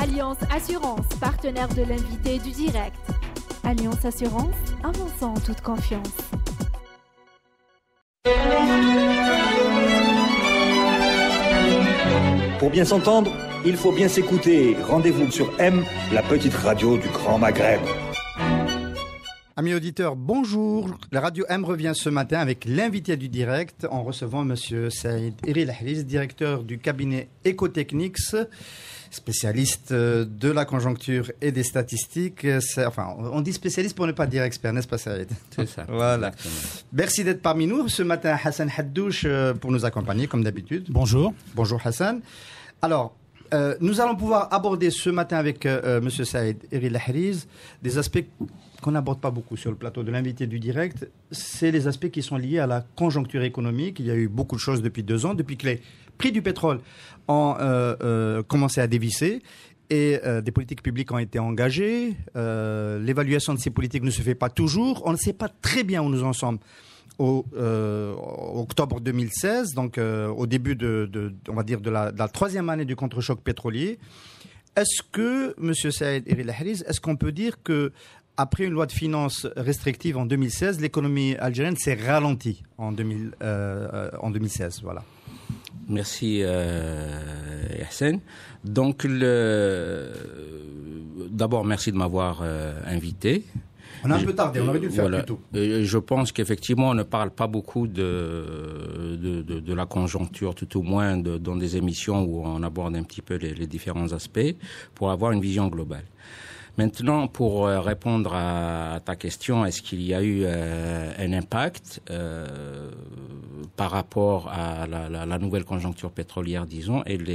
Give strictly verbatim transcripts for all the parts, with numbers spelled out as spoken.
Alliance Assurance, partenaire de l'invité du direct. Alliance Assurance, avançons en toute confiance. Pour bien s'entendre, il faut bien s'écouter. Rendez-vous sur M, la petite radio du Grand Maghreb. Amis auditeurs, bonjour. La radio M revient ce matin avec l'invité du direct en recevant Monsieur Saïd Eril Ahliz, directeur du cabinet Ecotechnics, spécialiste de la conjoncture et des statistiques. C'est, enfin, on dit spécialiste pour ne pas dire expert, n'est-ce pas Saïd? C'est ça. Voilà. Exactement. Merci d'être parmi nous. Ce matin, Hassan Haddouche pour nous accompagner, comme d'habitude. Bonjour. Bonjour Hassan. Alors, euh, nous allons pouvoir aborder ce matin avec euh, Monsieur Saïd Eril Ahliz des aspects qu'on n'aborde pas beaucoup sur le plateau de l'invité du direct. C'est les aspects qui sont liés à la conjoncture économique. Il y a eu beaucoup de choses depuis deux ans, depuis que les prix du pétrole ont euh, euh, commencé à dévisser et euh, des politiques publiques ont été engagées. Euh, l'évaluation de ces politiques ne se fait pas toujours. On ne sait pas très bien où nous en sommes au euh, octobre deux mille seize, donc euh, au début de, de, on va dire de la, de la troisième année du contre-choc pétrolier. Est-ce que, Monsieur Saïd Eril Ahliz, est-ce qu'on peut dire que après une loi de finances restrictive en deux mille seize, l'économie algérienne s'est ralentie en, deux mille, euh, en deux mille seize, voilà. Merci euh, Hassan. Donc, le... d'abord, merci de m'avoir euh, invité. On a un peu tardé, on aurait dû le faire voilà. plus tôt. Je pense qu'effectivement, on ne parle pas beaucoup de, de, de, de la conjoncture, tout au moins de, dans des émissions où on aborde un petit peu les, les différents aspects pour avoir une vision globale. Maintenant, pour répondre à ta question, est-ce qu'il y a eu euh, un impact euh, par rapport à la, la, la nouvelle conjoncture pétrolière, disons, et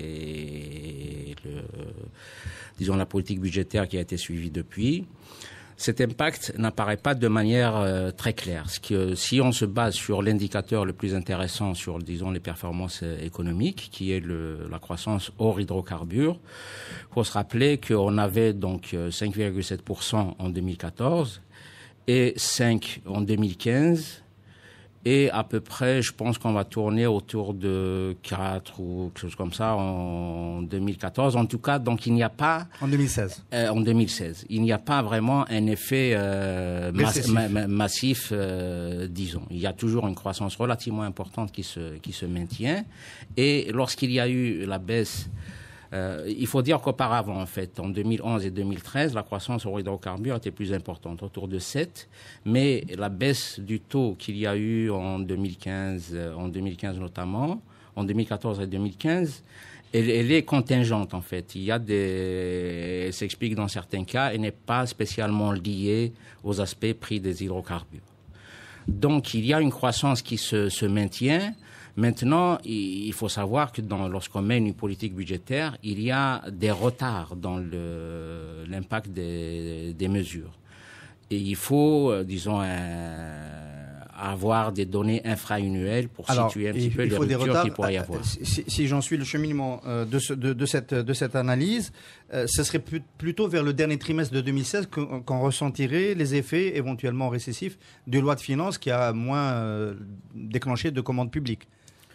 les, le, disons la politique budgétaire qui a été suivie depuis? Cet impact n'apparaît pas de manière euh, très claire. Ce que, si on se base sur l'indicateur le plus intéressant sur, disons, les performances euh, économiques, qui est le, la croissance hors hydrocarbures, faut se rappeler qu'on avait donc euh, cinq virgule sept pour cent en deux mille quatorze et cinq en deux mille quinze. Et à peu près, je pense qu'on va tourner autour de quatre ou quelque chose comme ça en deux mille quatorze. En tout cas, donc il n'y a pas... En deux mille seize. Euh, en deux mille seize. Il n'y a pas vraiment un effet euh, mass, ma, ma, massif, euh, disons. Il y a toujours une croissance relativement importante qui se, qui se maintient. Et lorsqu'il y a eu la baisse... Euh, il faut dire qu'auparavant, en fait, en deux mille onze et deux mille treize, la croissance au hydrocarbures était plus importante, autour de sept, mais la baisse du taux qu'il y a eu en deux mille quinze, en deux mille quinze notamment, en deux mille quatorze et deux mille quinze, elle, elle est contingente, en fait. Il y a des, elle s'explique dans certains cas et n'est pas spécialement liée aux aspects prix des hydrocarbures. Donc, il y a une croissance qui se, se maintient. Maintenant, il faut savoir que dans, lorsqu'on mène une politique budgétaire, il y a des retards dans le, l'impact des, des mesures. Et il faut, disons, un, avoir des données infra-annuelles pour Alors, situer un petit peu les ruptures qu'il pourrait y avoir. Si, si j'en suis le cheminement de, ce, de, de, cette, de cette analyse, euh, ce serait plus, plutôt vers le dernier trimestre de deux mille seize qu'on, qu'on ressentirait les effets éventuellement récessifs de loi de finances qui a moins euh, déclenché de commandes publiques.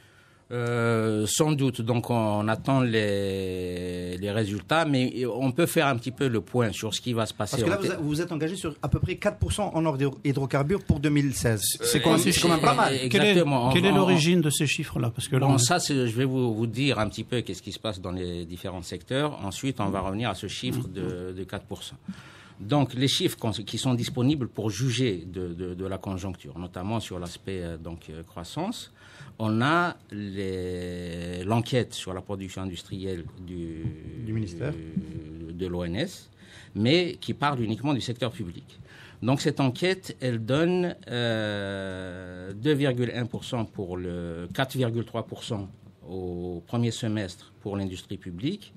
Euh, sans doute. Donc, on, on attend les, les résultats, mais on peut faire un petit peu le point sur ce qui va se passer. Parce que là, vous, vous êtes engagé sur à peu près quatre pour cent en hors hydrocarbures pour deux mille seize. C'est quand, euh, quand même pas mal. Exactement. Quelle est, quelle est l'origine de ces chiffres-là? Parce que là, bon, on... ça, c'est, je vais vous, vous dire un petit peu qu'est-ce qui se passe dans les différents secteurs. Ensuite, on va revenir à ce chiffre de, de quatre pour cent. Donc, les chiffres qui sont disponibles pour juger de, de, de la conjoncture, notamment sur l'aspect euh, donc euh, croissance, on a les, l'enquête sur la production industrielle du, du ministère du, de l'O N S, mais qui parle uniquement du secteur public. Donc, cette enquête, elle donne euh, deux virgule un pour cent pour le quatre virgule trois pour cent au premier semestre pour l'industrie publique,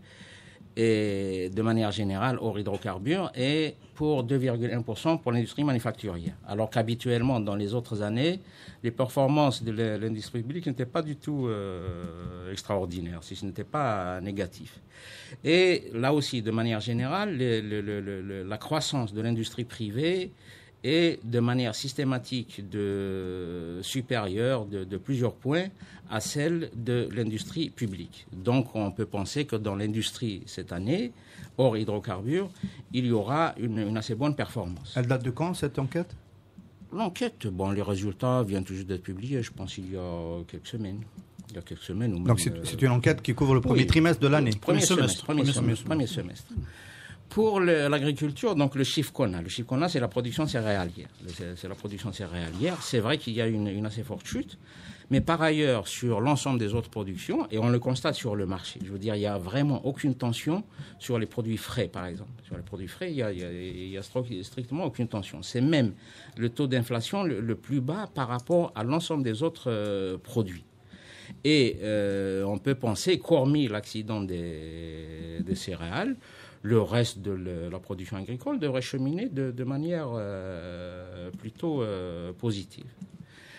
et de manière générale hors hydrocarbures, et pour deux virgule un pour cent pour l'industrie manufacturière. Alors qu'habituellement, dans les autres années, les performances de l'industrie publique n'étaient pas du tout euh, extraordinaires, si ce n'était pas négatif. Et là aussi, de manière générale, le, le, le, le, la croissance de l'industrie privée est de manière systématique de, supérieure de, de plusieurs points à celle de l'industrie publique. Donc on peut penser que dans l'industrie cette année, hors hydrocarbures, il y aura une, une assez bonne performance. Elle date de quand cette enquête ? L'enquête, bon, les résultats viennent tout juste d'être publiés, je pense il y a quelques semaines. Il y a quelques semaines. Ou Donc même, c'est, euh, c'est une enquête qui couvre le premier oui, trimestre de l'année. Premier, Premier semestre. semestre. Premier, Premier semestre, semestre. premier semestre. Pour le, l'agriculture, donc le chiffre qu'on a, le chiffre qu'on a, c'est la production céréalière. C'est, c'est la production céréalière. C'est vrai qu'il y a une, une assez forte chute, mais par ailleurs, sur l'ensemble des autres productions, et on le constate sur le marché, je veux dire, il n'y a vraiment aucune tension sur les produits frais, par exemple. Sur les produits frais, il n'y a, il y a, il y a strictement aucune tension. C'est même le taux d'inflation le, le plus bas par rapport à l'ensemble des autres euh, produits. Et euh, on peut penser qu'hormis l'accident des, des céréales, le reste de le, la production agricole devrait cheminer de, de manière euh, plutôt euh, positive. D'accord ?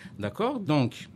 Donc,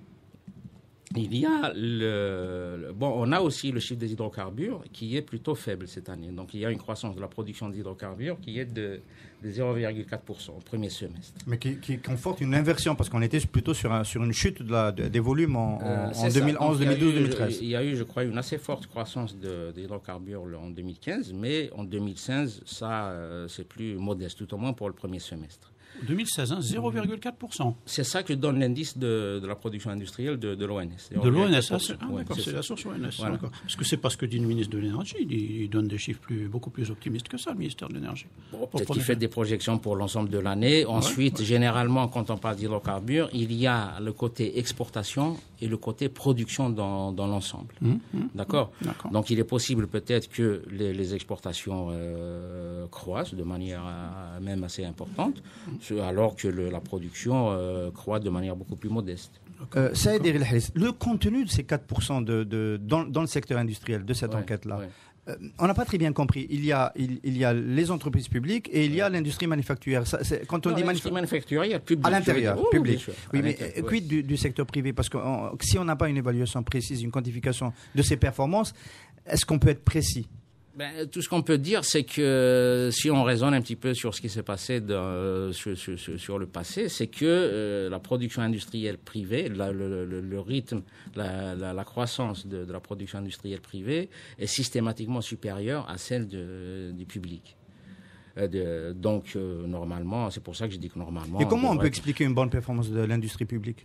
il y a le, le... Bon, on a aussi le chiffre des hydrocarbures qui est plutôt faible cette année. Donc, il y a une croissance de la production d'hydrocarbures qui est de, de zéro virgule quatre pour cent au premier semestre. Mais qui, qui conforte une inversion, parce qu'on était plutôt sur, un, sur une chute de la, de, des volumes en, Euh, en deux mille onze, deux mille douze, deux mille treize. Il y a eu, je crois, une assez forte croissance de, des hydrocarbures en deux mille quinze, mais en deux mille seize, ça, euh, c'est plus modeste, tout au moins pour le premier semestre. deux mille seize, hein, zéro virgule quatre pour cent. C'est ça que donne l'indice de, de la production industrielle de, de l'O N S. De l'O N S, ah, c'est, ah, Ouais, d'accord, c'est c'est ça. la source O N S. Voilà. D'accord. Parce que c'est pas ce que dit le ministre de l'Énergie. Il, il donne des chiffres plus, beaucoup plus optimistes que ça, le ministère de l'Énergie. Bon, Pour peut-être premier qu'il fait des projections pour l'ensemble de l'année. Ensuite, ouais. généralement, quand on parle d'hydrocarbures, il y a le côté exportation et le côté production dans, dans l'ensemble. Hum, hum, D'accord. D'accord. Donc, il est possible peut-être que les, les exportations euh, croissent de manière euh, même assez importante, alors que le, la production euh, croît de manière beaucoup plus modeste. Euh, Saïd Eril Harris, le contenu de ces quatre pour cent de, de, dans, dans le secteur industriel de cette Ouais, enquête-là, ouais. euh, on n'a pas très bien compris. Il y a, il, il y a les entreprises publiques et il y a l'industrie manufacturière. Ça, c'est, quand on Non, dit l'industrie manufa- manufacturière, publique. à l'intérieur, je veux dire. Oh, public. bien sûr, Oui, à mais l'intérieur, euh, ouais. quid du, du secteur privé? Parce que on- si on n'a pas une évaluation précise, une quantification de ces performances, est-ce qu'on peut être précis? Ben, tout ce qu'on peut dire, c'est que si on raisonne un petit peu sur ce qui s'est passé dans, sur, sur, sur, sur le passé, c'est que euh, la production industrielle privée, la, le, le, le rythme, la, la, la croissance de, de la production industrielle privée est systématiquement supérieure à celle de, du public. Euh, de, donc, euh, normalement, c'est pour ça que je dis que normalement... Et comment on devrait- peut expliquer une bonne performance de l'industrie publique?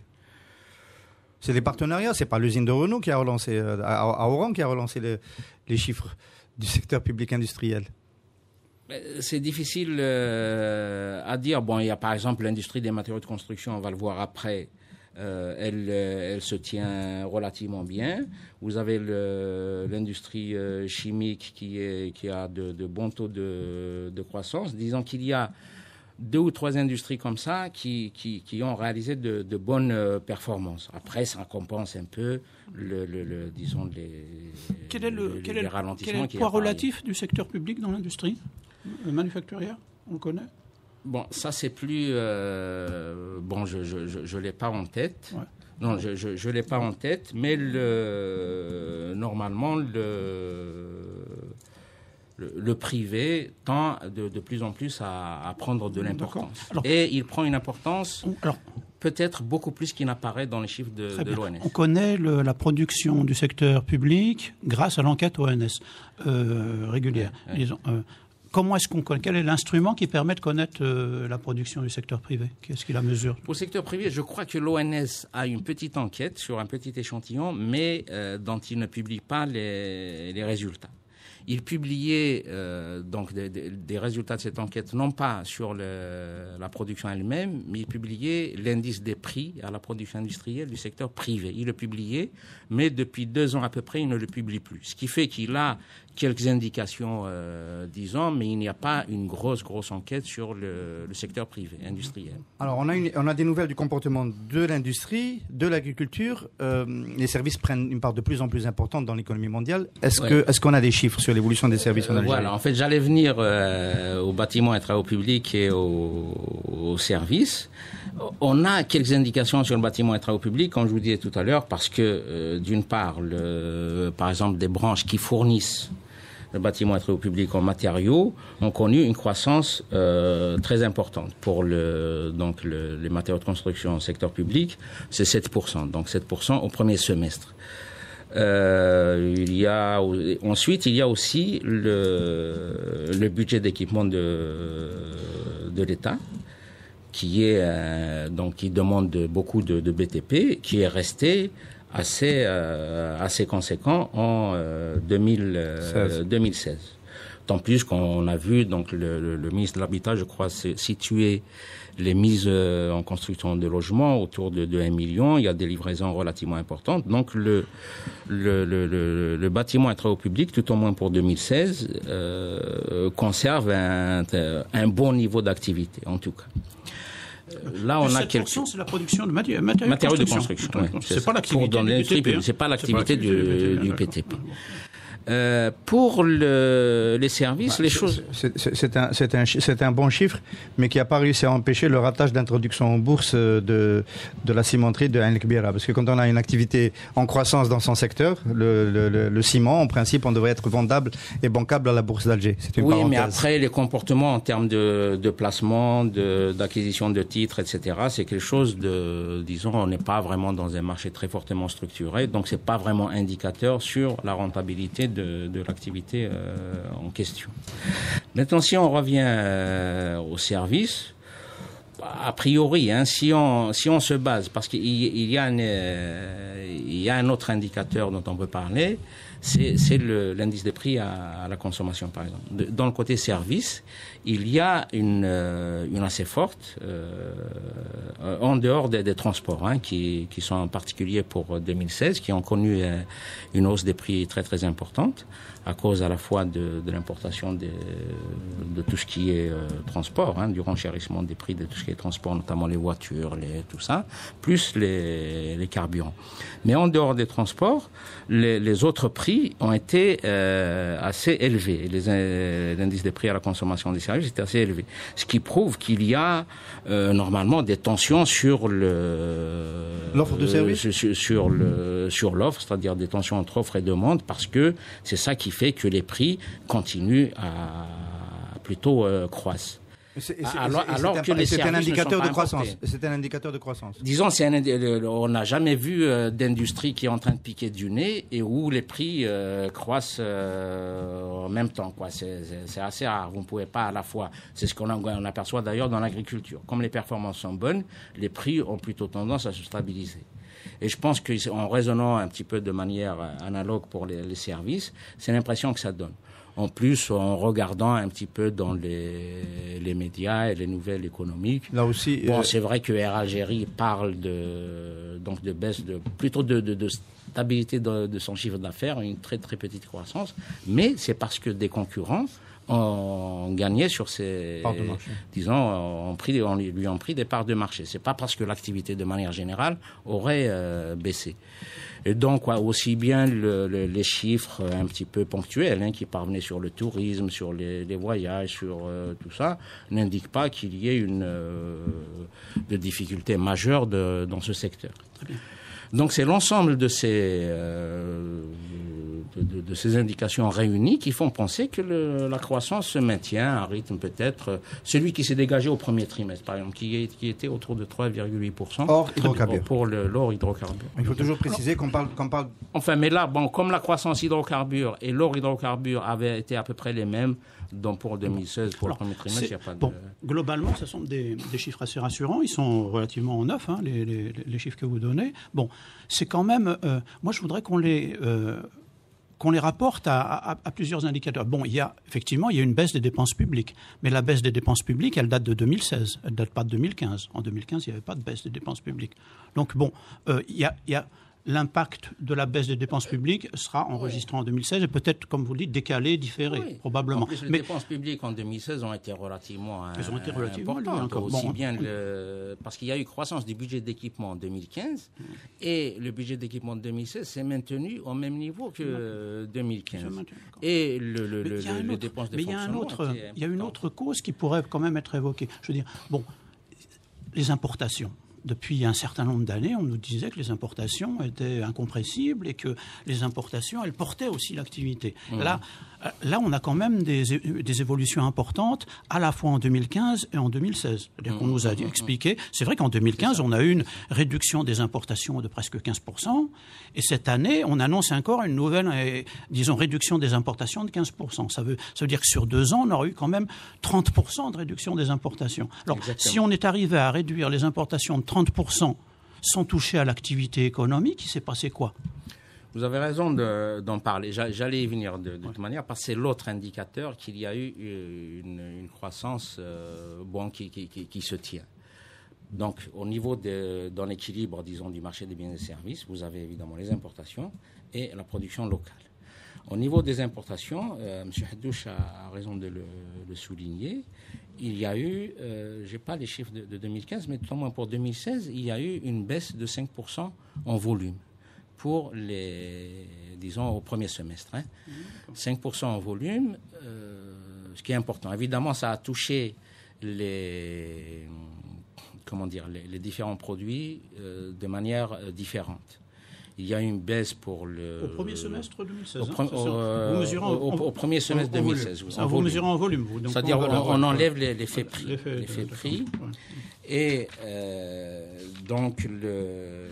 C'est les partenariats, c'est pas l'usine de Renault qui a relancé, euh, à, à Oran qui a relancé les, les chiffres du secteur public industriel. C'est difficile euh, à dire. Bon, il y a par exemple l'industrie des matériaux de construction, on va le voir après. Euh, elle, elle se tient relativement bien. Vous avez le, l'industrie euh, chimique qui, est, qui a de, de bons taux de, de croissance. Disons qu'il y a deux ou trois industries comme ça qui, qui, qui ont réalisé de, de bonnes euh, performances. Après, ça compense un peu le, le, le disons les, Quel est le, les, quel les est le, ralentissements quel est le qu'il y a poids par ailleurs. relatif du secteur public dans l'industrie euh, manufacturière? On le connaît? Bon, ça c'est plus... Euh, bon, je je, je, je l'ai pas en tête. Ouais. Non, je je, je l'ai pas en tête, mais le, normalement, le, le, le privé tend de, de plus en plus à, à prendre de l'importance. Alors- Et il prend une importance On- Alors, peut-être beaucoup plus qu'il n'apparaît dans les chiffres de, très de bien. l'O N S. On connaît le- la production du secteur public grâce à l'enquête O N S euh, régulière. Ouais, ouais. Disons, euh, comment est-ce qu'on connaît? Quel est l'instrument qui permet de connaître euh, la production du secteur privé? Qu'est-ce qu'il la mesure? Pour le secteur privé, je crois que l'O N S a une petite enquête sur un petit échantillon, mais euh, dont il ne publie pas les, les résultats. Il publiait euh, donc des, des, des résultats de cette enquête, non pas sur le, la production elle-même, mais il publiait l'indice des prix à la production industrielle du secteur privé. Il le publiait, mais depuis deux ans à peu près, il ne le publie plus. Ce qui fait qu'il a quelques indications, euh, disons, mais il n'y a pas une grosse, grosse enquête sur le, le secteur privé, industriel. Alors, on a, une, on a des nouvelles du comportement de l'industrie, de l'agriculture. Euh, les services prennent une part de plus en plus importante dans l'économie mondiale. Est-ce, Ouais. que, est-ce qu'on a des chiffres sur l'évolution des services en Euh, Algérie? voilà, en fait, j'allais venir euh, aux bâtiments et travaux publics et aux, aux services. On a quelques indications sur le bâtiment et travaux publics, comme je vous disais tout à l'heure, parce que, euh, d'une part, le, par exemple, des branches qui fournissent le bâtiment et travaux publics en matériaux ont connu une croissance euh, très importante. Pour le, donc le, les matériaux de construction au secteur public, c'est sept pour cent. Donc sept pour cent au premier semestre. Euh, il y a ensuite il y a aussi le, le budget d'équipement de, de l'État qui est euh, donc qui demande beaucoup de, de B T P, qui est resté assez euh, assez conséquent en euh, deux mille seize. Tant plus qu'on a vu donc le, le, le ministre de l'Habitat, je crois, situer les mises en construction de logements autour de, de un million. Il y a des livraisons relativement importantes. Donc le le, le, le, le bâtiment et travaux publics, tout au moins pour deux mille seize, euh, conserve un, un bon niveau d'activité, en tout cas. Là, on a quelque chose. C'est la production de matériaux, matériaux de construction. De construction. Ouais, c'est, pas l'activité du P T P. C'est pas l'activité du, du P T P. Euh, pour le, les services, bah, les c'est, choses... C'est, c'est, c'est, un, c'est, un, c'est un bon chiffre, mais qui n'a pas réussi à empêcher le ratage d'introduction en bourse de, de la cimenterie de Ain El Kbira. Parce que quand on a une activité en croissance dans son secteur, le, le, le, le ciment, en principe, on devrait être vendable et bancable à la bourse d'Alger. C'est une oui, parenthèse. Mais après, les comportements en termes de, de placement, de, d'acquisition de titres, et cetera, c'est quelque chose de... Disons, on n'est pas vraiment dans un marché très fortement structuré, donc c'est pas vraiment indicateur sur la rentabilité De, de l'activité euh, en question. Maintenant, si on revient euh, au service, a priori, hein, si on si on se base, parce qu'il il y a un euh, il y a un autre indicateur dont on peut parler, c'est c'est le, l'indice des prix à, à la consommation, par exemple. De, dans le côté service, il y a une euh, une assez forte euh, en dehors des, des transports, hein, qui qui sont en particulier pour deux mille seize, qui ont connu euh, une hausse des prix très très importante à cause à la fois de, de l'importation de, de tout ce qui est euh, transport, hein, du renchérissement des prix de tout ce qui est transport, notamment les voitures, les, tout ça, plus les, les carburants. Mais en dehors des transports, les, les autres prix ont été euh, assez élevés. Les, euh, l'indice des prix à la consommation des services était assez élevé. Ce qui prouve qu'il y a euh, normalement des tensions sur le... L'offre de services euh, sur, sur, le, sur l'offre, c'est-à-dire des tensions entre offre et demande, parce que c'est ça qui fait que les prix continuent à plutôt euh, croissent. C'est, c'est, alors, c'est, alors c'est que un, les c'est un indicateur de croissance. Importés. C'est un indicateur de croissance. Disons, c'est un, on n'a jamais vu euh, d'industrie qui est en train de piquer du nez et où les prix euh, croissent euh, en même temps, quoi. C'est, c'est, c'est assez rare. Vous ne pouvez pas à la fois. C'est ce qu'on a, on aperçoit d'ailleurs dans l'agriculture. Comme les performances sont bonnes, les prix ont plutôt tendance à se stabiliser. Et je pense qu'en raisonnant un petit peu de manière analogue pour les, les services, c'est l'impression que ça donne. En plus, en regardant un petit peu dans les, les médias et les nouvelles économiques. Là aussi. Bon, euh... c'est vrai que Air Algérie parle de, donc de baisse de, plutôt de, de, de stabilité de, de son chiffre d'affaires, une très très petite croissance. Mais c'est parce que des concurrents ont gagné sur ces, disons, ont pris, on lui ont pris des parts de marché. C'est pas parce que l'activité de manière générale aurait euh, baissé. Et donc, ouais, aussi bien le, le, les chiffres un petit peu ponctuels, hein, qui parvenaient sur le tourisme, sur les, les voyages, sur euh, tout ça, n'indiquent pas qu'il y ait une euh, de difficulté majeure de, dans ce secteur. Très bien. Donc, c'est l'ensemble de ces euh, de, de, de ces indications réunies qui font penser que le, la croissance se maintient à un rythme peut-être celui qui s'est dégagé au premier trimestre, par exemple, qui, est, qui était autour de trois virgule huit pour cent hors hydrocarbures. Pour le, l'or hydrocarbure. Il faut toujours préciser qu'on parle, qu'on parle. Enfin, mais là, bon, comme la croissance hydrocarbure et l'or hydrocarbure avaient été à peu près les mêmes, donc pour deux mille seize, pour Alors, le premier trimestre, il n'y a pas de... Bon, globalement, ce sont des, des chiffres assez rassurants. Ils sont relativement neufs, hein, les, les, les chiffres que vous donnez. Bon, c'est quand même... Euh, moi, je voudrais qu'on les... Euh, qu'on les rapporte à, à, à plusieurs indicateurs. Bon, il y a, effectivement, il y a une baisse des dépenses publiques. Mais la baisse des dépenses publiques, elle date de deux mille seize. Elle ne date pas de deux mille quinze. En deux mille quinze, il n'y avait pas de baisse des dépenses publiques. Donc, bon, euh, il y a... Il y a l'impact de la baisse des dépenses publiques sera enregistré en deux mille seize et peut-être, comme vous le dites, décalé, différé, oui. probablement. En plus, les Mais, dépenses publiques en deux mille seize ont été relativement Elles ont été relativement importantes. Encore. Aussi Bon, bien oui. le, parce qu'il y a eu croissance du budget d'équipement en deux mille quinze mmh. et le budget d'équipement de deux mille seize s'est maintenu au même niveau que mmh. deux mille quinze. Et le, le, le, le, les dépenses de mais fonctionnement. Mais il y a une autre cause qui pourrait quand même être évoquée. Je veux dire, bon, les importations. depuis un certain nombre d'années, on nous disait que les importations étaient incompressibles et que les importations, elles portaient aussi l'activité. Mmh. Là, là, on a quand même des, des évolutions importantes, à la fois en deux mille quinze et en deux mille seize. C'est-à-dire mmh. qu'on nous a expliqué, c'est vrai qu'en deux mille quinze, on a eu une réduction des importations de presque quinze pour cent, et cette année, on annonce encore une nouvelle, euh, disons, réduction des importations de quinze pour cent. Ça veut, ça veut dire que sur deux ans, on aura eu quand même trente pour cent de réduction des importations. Alors, Exactement. Si on est arrivé à réduire les importations de trente pour cent sans toucher à l'activité économique, il s'est passé quoi ? Vous avez raison de, d'en parler. J'allais y venir de, de toute ouais. manière, parce que c'est l'autre indicateur qu'il y a eu une, une croissance euh, bon, qui, qui, qui, qui se tient. Donc, au niveau de, dans l'équilibre, disons, du marché des biens et services, vous avez évidemment les importations et la production locale. Au niveau des importations, euh, M. Haddouche a, a raison de le, le souligner. Il y a eu, euh, je n'ai pas les chiffres de, de deux mille quinze, mais tout au moins pour deux mille seize, il y a eu une baisse de cinq pour cent en volume pour les, disons, au premier semestre. Hein. Mmh, cinq pour cent en volume, euh, ce qui est important. Évidemment, ça a touché les, comment dire, les, les différents produits euh, de manière euh, différente. Il y a eu une baisse pour le... Au premier semestre deux mille seize, au, hein, euh, vous mesurez en, au, au, au premier semestre en, en deux mille seize. Ça, vous mesurez en volume, vous. C'est-à-dire on, on enlève les, les faits prix. Les faits, les faits prix. Ouais. Et euh, donc, le,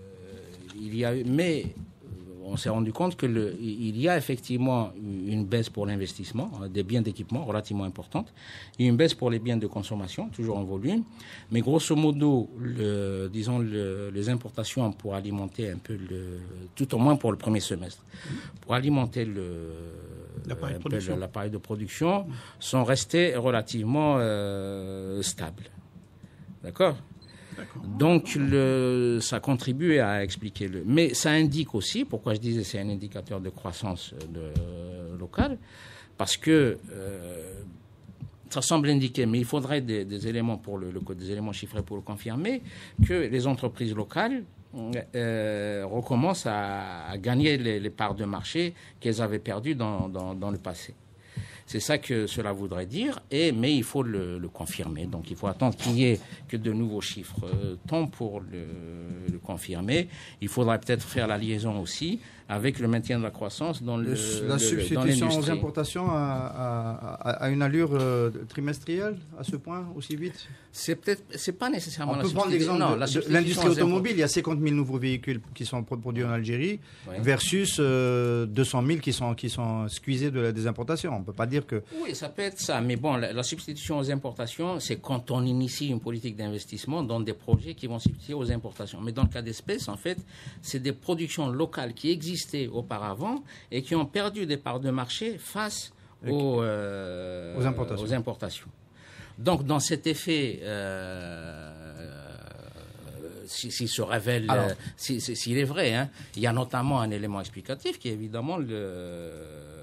il y a eu... Mais on s'est rendu compte qu'il y a effectivement une baisse pour l'investissement, des biens d'équipement relativement importante, et une baisse pour les biens de consommation, toujours en volume. Mais grosso modo, le, disons, le, les importations pour alimenter un peu, le, tout au moins pour le premier semestre, pour alimenter le, l'appareil, de production. Le, l'appareil de production, sont restées relativement euh, stables. D'accord ? Donc, le, ça contribue à expliquer le... Mais ça indique aussi, pourquoi je disais c'est un indicateur de croissance de, euh, locale, parce que euh, ça semble indiquer, mais il faudrait des, des éléments pour le, le des éléments chiffrés pour le confirmer, que les entreprises locales euh, recommencent à, à gagner les, les parts de marché qu'elles avaient perdues dans, dans, dans le passé. C'est ça que cela voudrait dire, et, mais il faut le, le confirmer. Donc il faut attendre qu'il n'y ait que de nouveaux chiffres, euh, tant pour le, le confirmer. Il faudra peut-être faire la liaison aussi avec le maintien de la croissance dans le, la le, substitution dans aux importations à, à, à une allure euh, trimestrielle, à ce point, aussi vite. C'est peut-être, c'est pas nécessairement. On la peut prendre l'exemple non, de, la de l'industrie automobile. Il y a cinquante mille nouveaux véhicules qui sont produits en Algérie, oui. versus euh, deux cent mille qui sont qui sont squeezés de la, des importations. On peut pas dire que. Oui, ça peut être ça. Mais bon, la, la substitution aux importations, c'est quand on initie une politique d'investissement dans des projets qui vont substituer aux importations. Mais dans le cas d'espèce, en fait, c'est des productions locales qui existaient auparavant et qui ont perdu des parts de marché face okay. aux, euh, aux, importations. aux importations. Donc, dans cet effet, euh, s'il si, si se révèle, euh, s'il si, si, est vrai, hein, il y a notamment un élément explicatif qui est évidemment le, euh,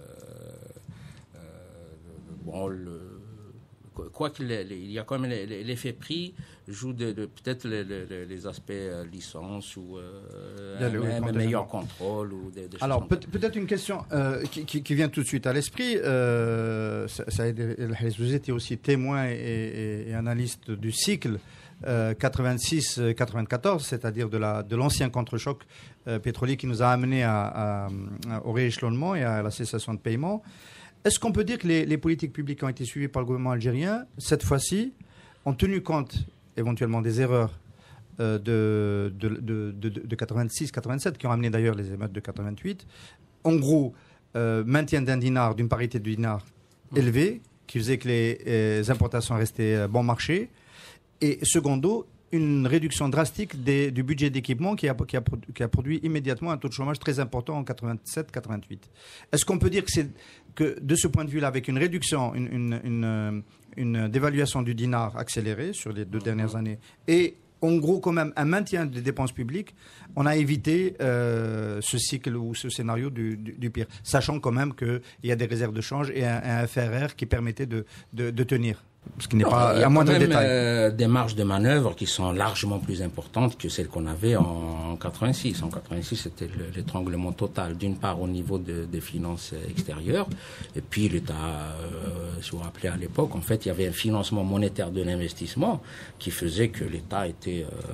le bon, le, quoi qu'il il y a quand même l'effet prix joue de, de peut-être les, les, les aspects euh, licence ou euh, un, un, un meilleur contrôle ou des, des alors peut, peut-être une question euh, qui, qui, qui vient tout de suite à l'esprit. Euh, Saïd El Harris, vous étiez aussi témoin et, et, et analyste du cycle euh, quatre-vingt-six quatre-vingt-quatorze, c'est-à-dire de la de l'ancien contre-choc euh, pétrolier qui nous a amené à, à, à, au rééchelonnement et à la cessation de paiement. Est-ce qu'on peut dire que les, les politiques publiques qui ont été suivies par le gouvernement algérien, cette fois-ci, ont tenu compte éventuellement des erreurs euh, de, de, de, de, de quatre-vingt-six quatre-vingt-sept, qui ont amené d'ailleurs les émeutes de quatre-vingt-huit. En gros, euh, maintien d'un dinar, d'une parité de dinar élevée, qui faisait que les, les importations restaient euh, bon marché. Et secondo, une réduction drastique des, du budget d'équipement qui a, qui, a, qui a produit immédiatement un taux de chômage très important en quatre-vingt-sept quatre-vingt-huit. Est-ce qu'on peut dire que, c'est, que de ce point de vue-là, avec une réduction, une, une, une, une dévaluation du dinar accélérée sur les deux dernières années, et en gros quand même un maintien des dépenses publiques, on a évité euh, ce cycle ou ce scénario du, du, du pire, sachant quand même qu'il y a des réserves de change et un, un F R R qui permettait de, de, de tenir. Ce qui n'est Non, pas il y a à moindre quand même, détail. euh, des marges de manœuvre qui sont largement plus importantes que celles qu'on avait en quatre-vingt-six. En quatre-vingt-six, c'était le- l'étranglement total, d'une part au niveau de- des finances extérieures, et puis l'État, euh, si vous vous rappelez à l'époque, en fait, il y avait un financement monétaire de l'investissement qui faisait que l'État était... Euh,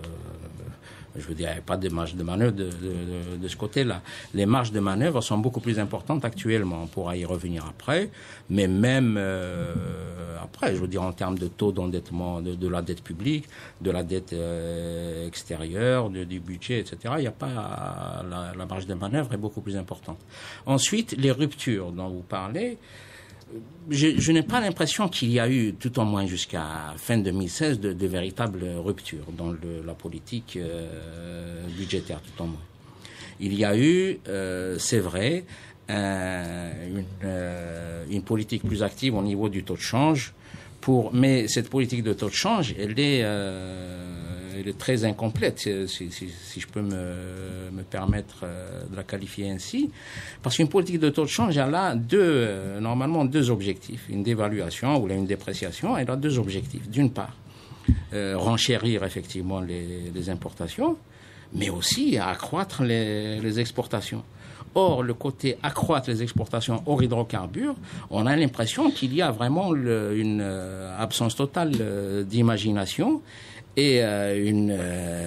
je veux dire, il n'y a pas de marge de manœuvre de, de, de, de ce côté-là. Les marges de manœuvre sont beaucoup plus importantes actuellement. On pourra y revenir après. Mais même euh, après, je veux dire, en termes de taux d'endettement de, de la dette publique, de la dette euh, extérieure, de, du budget, et cetera, il n'y a pas... La, la marge de manœuvre est beaucoup plus importante. Ensuite, les ruptures dont vous parlez... Je, je n'ai pas l'impression qu'il y a eu, tout au moins jusqu'à fin deux mille seize, de, de véritables ruptures dans le, la politique euh, budgétaire, tout au moins. Il y a eu, euh, c'est vrai, un, une, euh, une politique plus active au niveau du taux de change. Pour, mais cette politique de taux de change, elle est, euh, elle est très incomplète, si, si, si je peux me, me permettre euh, de la qualifier ainsi. Parce qu'une politique de taux de change, elle a deux, euh, normalement deux objectifs. Une dévaluation ou une dépréciation, elle a deux objectifs. D'une part, euh, renchérir effectivement les, les importations, mais aussi accroître les, les exportations. Or, le côté accroître les exportations hors hydrocarbures, on a l'impression qu'il y a vraiment le, une euh, absence totale euh, d'imagination et euh, une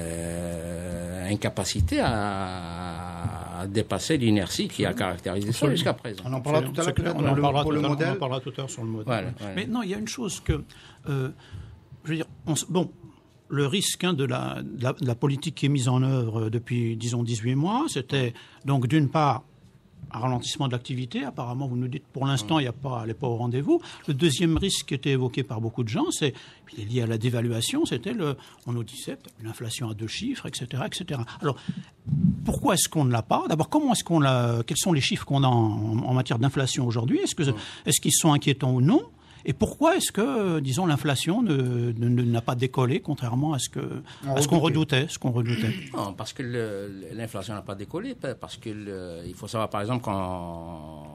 euh, incapacité à, à dépasser l'inertie qui a caractérisé ça jusqu'à présent. On en parlera tout à l'heure peut-être On en pour parlera le, pour le tout à l'heure- modèle. on en parlera tout à l'heure sur le modèle. Voilà, ouais. voilà. Mais non, il y a une chose que, euh, je veux dire, on s- bon, le risque hein, de, la, de, la, de la politique qui est mise en œuvre depuis, disons, dix-huit mois, c'était donc d'une part un ralentissement de l'activité. Apparemment, vous nous dites pour l'instant, il n'y a pas, elle n'est pas au rendez-vous. Le deuxième risque qui était évoqué par beaucoup de gens, c'est il est lié à la dévaluation. C'était le, on nous disait l'inflation à deux chiffres, et cetera, et cetera. Alors, pourquoi est-ce qu'on ne l'a pas? D'abord, comment est-ce qu'on l'a? Quels sont les chiffres qu'on a en, en matière d'inflation aujourd'hui? Est-ce que, est-ce qu'ils sont inquiétants ou non? Et pourquoi est-ce que, disons, l'inflation ne, ne- ne- n'a pas décollé, contrairement à ce que, à ce qu'on redoutait, ce qu'on redoutait? Non, parce que le- l'inflation n'a pas décollé, parce que le- il faut savoir par exemple qu'en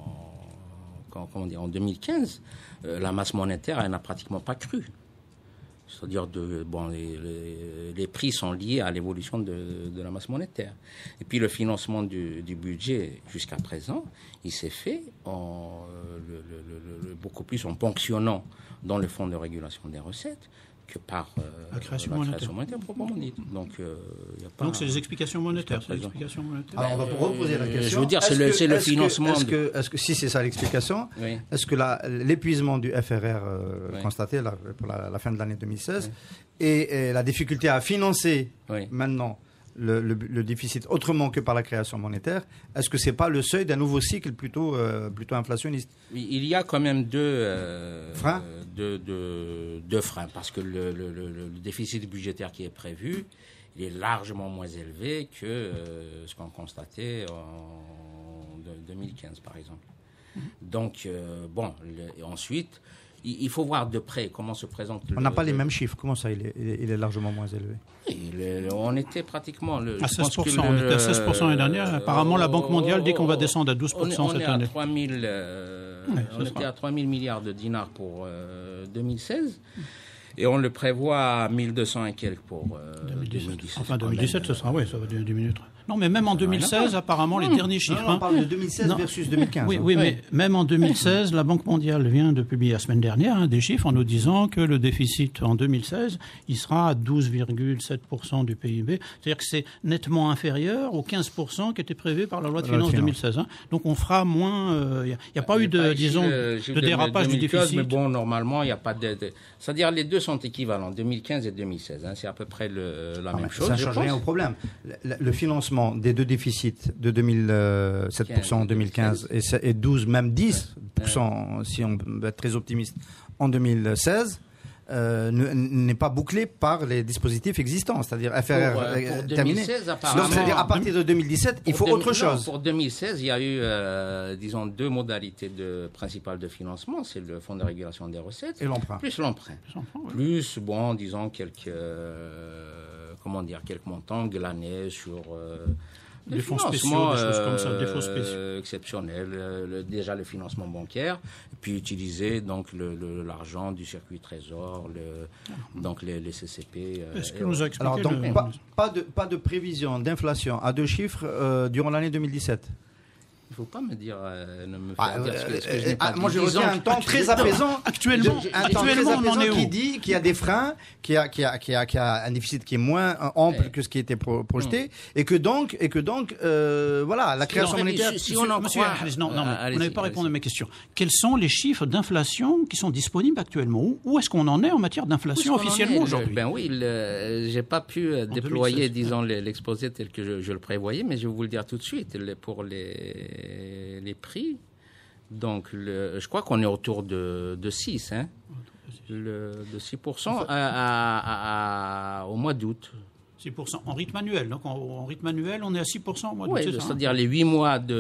qu'en- comment dire, en deux mille quinze, euh, la masse monétaire elle n'a pratiquement pas cru. C'est-à-dire de bon, les, les- les prix sont liés à l'évolution de, de la masse monétaire. Et puis le financement du, du budget jusqu'à présent, il s'est fait en, euh, le- le- le- le- beaucoup plus en ponctionnant dans le fonds de régulation des recettes que par euh, La création la monétaire. création monétaire proprement dite. Donc, euh, y a pas Donc, c'est des explications monétaires. C'est des présent. explications monétaires. Alors, on va reposer la Euh, question. je veux dire, c'est Est-ce le- que- c'est le est-ce que- financement Est-ce de- que, est-ce que, si c'est ça l'explication, Oui. est-ce que la- l'épuisement du F R R euh, Oui. constaté là, pour la, la fin de l'année deux mille seize et, et la difficulté à financer Oui. maintenant le, le- le déficit autrement que par la création monétaire, est-ce que c'est pas le seuil d'un nouveau cycle plutôt, euh, plutôt inflationniste? Il y a quand même deux, euh, Freins euh, deux, deux- deux freins, parce que le, le- le- le déficit budgétaire qui est prévu, il est largement moins élevé que euh, ce qu'on constatait en de- deux mille quinze, par exemple. Donc, euh, bon, le- et ensuite, il, il faut voir de près comment se présente... On n'a pas les mêmes chiffres. Comment ça, il est, il est- il est largement moins élevé? Il est- on était pratiquement... Le, À je pense seize pour cent, que on le- était à seize pour cent l'année dernière. Apparemment, la Banque mondiale dit qu'on va descendre à douze pour cent on est, cette on est à année. trois mille, euh, Ouais, on ce était sera. à trois mille milliards de dinars pour euh, deux mille seize. Et on le prévoit à mille deux cents et quelques pour euh, deux mille dix-sept. Enfin, deux mille dix-sept, ce Quand sera, oui, ça va diminuer. Non, mais même en deux mille seize, apparemment, les Mmh. derniers chiffres. Non, non, on hein, parle de deux mille seize Non. versus deux mille quinze. Oui, hein. oui, mais même en deux mille seize, la Banque mondiale vient de publier la semaine dernière hein, des chiffres en nous disant que le déficit en deux mille seize, il sera à douze virgule sept pour cent du P I B. C'est-à-dire que c'est nettement inférieur aux quinze pour cent qui était prévu par la loi de La loi de finances deux mille finances. seize. hein. Donc on fera moins. Il n'y a, y a pas eu de, Pas disons, ici, euh, j'ai de eu dérapage du deux mille quinze, déficit. Mais bon, normalement, il n'y a pas de... de- C'est-à-dire les deux sont équivalents, deux mille quinze et deux mille seize. Hein, c'est à peu près le, la Ah, même mais chose, ça ne je change pense. rien au problème. Le, le financement des deux déficits de deux mille sept pour cent en deux mille quinze et, se- et douze, même dix pour cent si on veut être très optimiste en deux mille seize, euh, ne- n'est pas bouclé par les dispositifs existants, c'est-à-dire F R R Pour, euh, euh, pour terminé. deux mille seize, apparemment. Donc, c'est-à-dire à partir de deux mille dix-sept, il Pour faut deux mille autre non, chose. Pour deux mille seize, il y a eu, euh, disons, deux modalités de, principales de financement. C'est le fonds de régulation des recettes Et l'emprunt. plus l'emprunt. Plus, bon, disons, quelques, euh, comment dire, quelques montants glanés sur, euh, des fonds spéciaux, des choses comme ça, des fonds spéciaux euh, exceptionnels. Euh, le, déjà le financement bancaire, puis utiliser donc le, le, l'argent du circuit Trésor, le, donc les, les C C P. Euh, Est-ce que nous a expliqué Alors, donc, le... pas, pas, de, pas de prévision d'inflation à deux chiffres euh, durant l'année deux mille dix-sept. Il ne faut pas me dire, euh, ne me faire Ah, dire ce que, ce que euh, je n'ai pas ah, moi, dit. je retiens un temps très apaisant. Actuellement, de- un temps très actuellement, on en apaisant est où? qui dit qu'il y a des freins, qu'il y a, qu'il y a, qu'il y a, qu'il y a un déficit qui est moins ample Eh. que ce qui était pro- projeté, et que donc, et que donc, euh, voilà, la création non, monétaire. si- si on en Monsieur croit- Harris, non, non, Euh, mais allez-y, vous n'avez pas répondu à allez-y. mes questions. Quels sont les chiffres d'inflation qui sont disponibles actuellement? Où, où est-ce qu'on en est en matière d'inflation Où est-ce qu'on en officiellement est, aujourd'hui? le- Ben oui, le- j'ai pas pu euh, déployer, deux mille seize. disons, le- l'exposé tel que je, je le prévoyais, mais je vais vous le dire tout de suite. Le- pour les, les prix, donc le, je crois qu'on est autour de, de six, hein, le, de six pour cent à, à- à- au mois d'août. six pour cent en rythme annuel. Donc en, en rythme annuel, on est à six pour cent au mois d'août, Oui, c'est ça, hein? c'est-à-dire les huit mois de,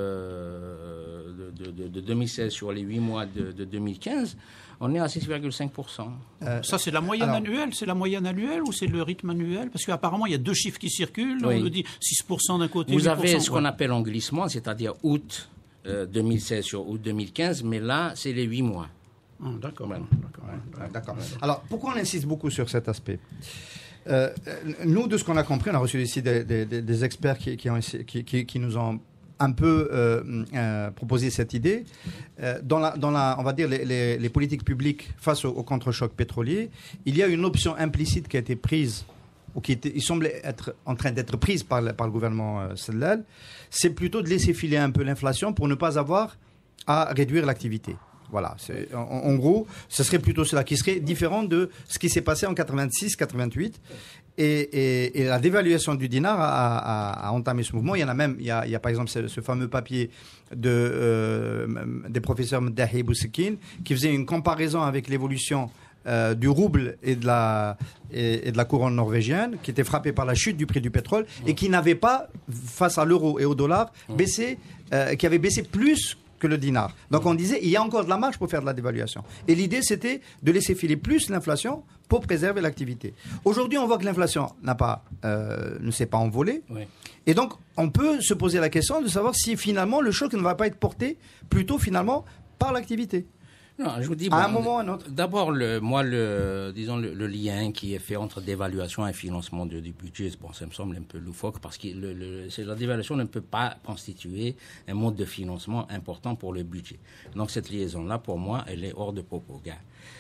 de, de, de- de deux mille seize sur les huit mois de, de deux mille quinze, on est à six virgule cinq pour cent. Ça, c'est la moyenne alors- annuelle, c'est la moyenne annuelle ou c'est le rythme annuel? Parce qu'apparemment, il y a deux chiffres qui circulent. Oui. On nous dit six pour cent d'un côté, Vous huit pour cent. avez ce qu'on ouais. appelle en glissement, c'est-à-dire août euh, deux mille seize sur août deux mille quinze, mais là, c'est les huit mois. Ah, d'accord. Voilà. d'accord. Ouais, D'accord. Alors, pourquoi on insiste beaucoup sur cet aspect? Euh, nous, de ce qu'on a compris, on a reçu ici des, des- des- des experts qui, qui ont essayé- qui- qui- qui nous ont un peu euh, euh, proposé cette idée. Euh, dans, la, dans la, on va dire les, les- les politiques publiques face au, au contre-choc pétrolier, il y a une option implicite qui a été prise, ou qui était, il semble être en train d'être prise par le, par le gouvernement euh, Sellal, c'est plutôt de laisser filer un peu l'inflation pour ne pas avoir à réduire l'activité. Voilà, c'est- en, en gros, ce serait plutôt cela qui serait différent de ce qui s'est passé en quatre-vingt-six quatre-vingt-huit. Et, et- et la dévaluation du dinar a, a- a entamé ce mouvement. Il y en a même, il y a, il y a par exemple ce, ce fameux papier de, euh, des professeurs Mdahi Boussekine qui faisait une comparaison avec l'évolution euh, du rouble et de, la, et, et de la couronne norvégienne, qui était frappée par la chute du prix du pétrole et qui n'avait pas, face à l'euro et au dollar, baissé, euh, qui avait baissé plus que le dinar. Donc on disait, il y a encore de la marge pour faire de la dévaluation. Et l'idée, c'était de laisser filer plus l'inflation pour préserver l'activité. Aujourd'hui, on voit que l'inflation n'a pas, euh, ne s'est pas envolée. Oui. Et donc, on peut se poser la question de savoir si finalement le choc ne va pas être porté plutôt finalement par l'activité. Non, je vous dis, À bon, un moment ou à un autre. D'abord, le, moi, le, disons le, le lien qui est fait entre dévaluation et financement de- du budget, bon, ça me semble un peu loufoque parce que le, le, c'est- la dévaluation ne peut pas constituer un mode de financement important pour le budget. Donc cette liaison-là, pour moi, elle est hors de propos. Gars.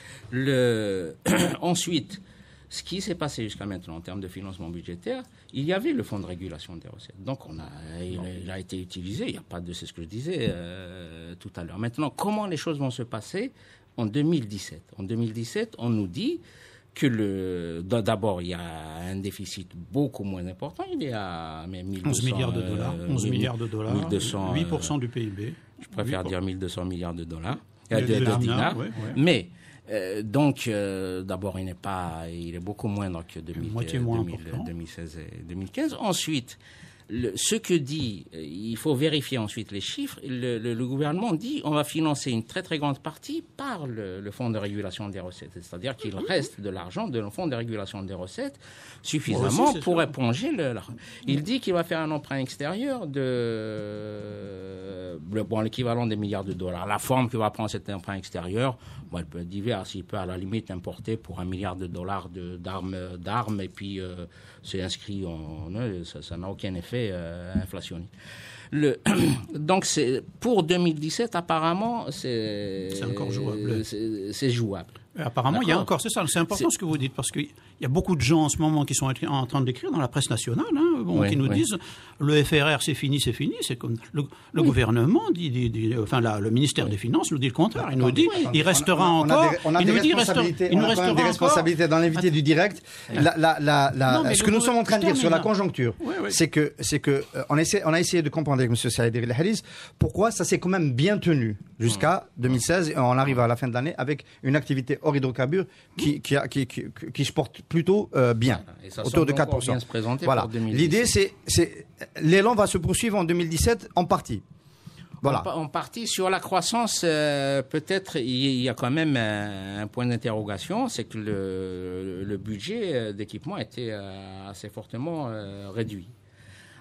Le ensuite, ce qui s'est passé jusqu'à maintenant en termes de financement budgétaire, il y avait le fonds de régulation des recettes. Donc, on a, il, a, il a été utilisé. Il n'y a pas de, c'est ce que je disais euh, tout à l'heure. Maintenant, comment les choses vont se passer en deux mille dix-sept? En deux mille dix-sept, on nous dit que le, d'abord, il y a un déficit beaucoup moins important. Il est à mais mille deux cents, onze milliards de dollars. euh, onze mille- milliards de dollars. mille deux cents, huit pour cent du P I B. je préfère huit pour cent. dire mille deux cents milliards de dollars, De- euh, de, de de dinars, dinars. ouais, ouais. Mais euh, donc, euh, d'abord, il n'est pas, il est beaucoup moindre que deux mille, moitié euh, moins deux mille, important. deux mille seize et deux mille quinze. Ensuite, le- ce que dit, euh, il faut vérifier ensuite les chiffres. Le, le- le gouvernement dit on va financer une très très grande partie par le, le fonds de régulation des recettes. C'est-à-dire qu'il reste de l'argent de le fonds de régulation des recettes suffisamment Moi aussi, c'est pour ça. éponger le. l'argent. Il dit qu'il va faire un emprunt extérieur de le- bon, l'équivalent des milliards de dollars. La forme que va prendre cet emprunt extérieur, bon, elle peut être diverse. Il peut à la limite importer pour un milliard de dollars de- d'armes, d'armes et puis euh, c'est inscrit en, en- ça, ça n'a aucun effet euh, inflationniste. Le, donc c'est pour deux mille dix-sept apparemment c'est C'est encore jouable. C'est, c'est jouable. Apparemment, il y a D'accord. encore, c'est ça, c'est important C'est- ce que vous dites, parce qu'il y a beaucoup de gens en ce moment qui sont écrit- en train d'écrire dans la presse nationale, hein, bon, Oui, qui nous oui. disent le F R R c'est fini, c'est fini. C'est comme le, le gouvernement dit, dit- dit- enfin la- le ministère des Finances nous dit le contraire. Il nous dit il restera on a, encore. des, on a il des nous dit il restera- responsabilités, il on nous a quand même restera des encore- responsabilités dans l'invité du direct. La, la, la, la- Non, mais ce le que nous gouver- sommes en train de dire je sur la termine. conjoncture, Oui, oui. c'est que, c'est que euh, on, essaie, on a essayé de comprendre avec M. Saïd El Harris pourquoi ça s'est quand même bien tenu jusqu'à deux mille seize et on arrive à la fin de l'année avec une activité hors hydrocarbures qui, qui, a- qui, qui, qui se porte plutôt euh, bien, Et ça autour semble de quatre encore pour cent. bien se présenter Voilà. pour deux mille dix-sept. L'idée, c'est, c'est l'élan va se poursuivre en deux mille dix-sept en partie. Voilà. En, en partie sur la croissance, euh, peut-être il y, il y a quand même un, un point d'interrogation, c'est que le, le budget euh, d'équipement était euh, assez fortement euh, réduit.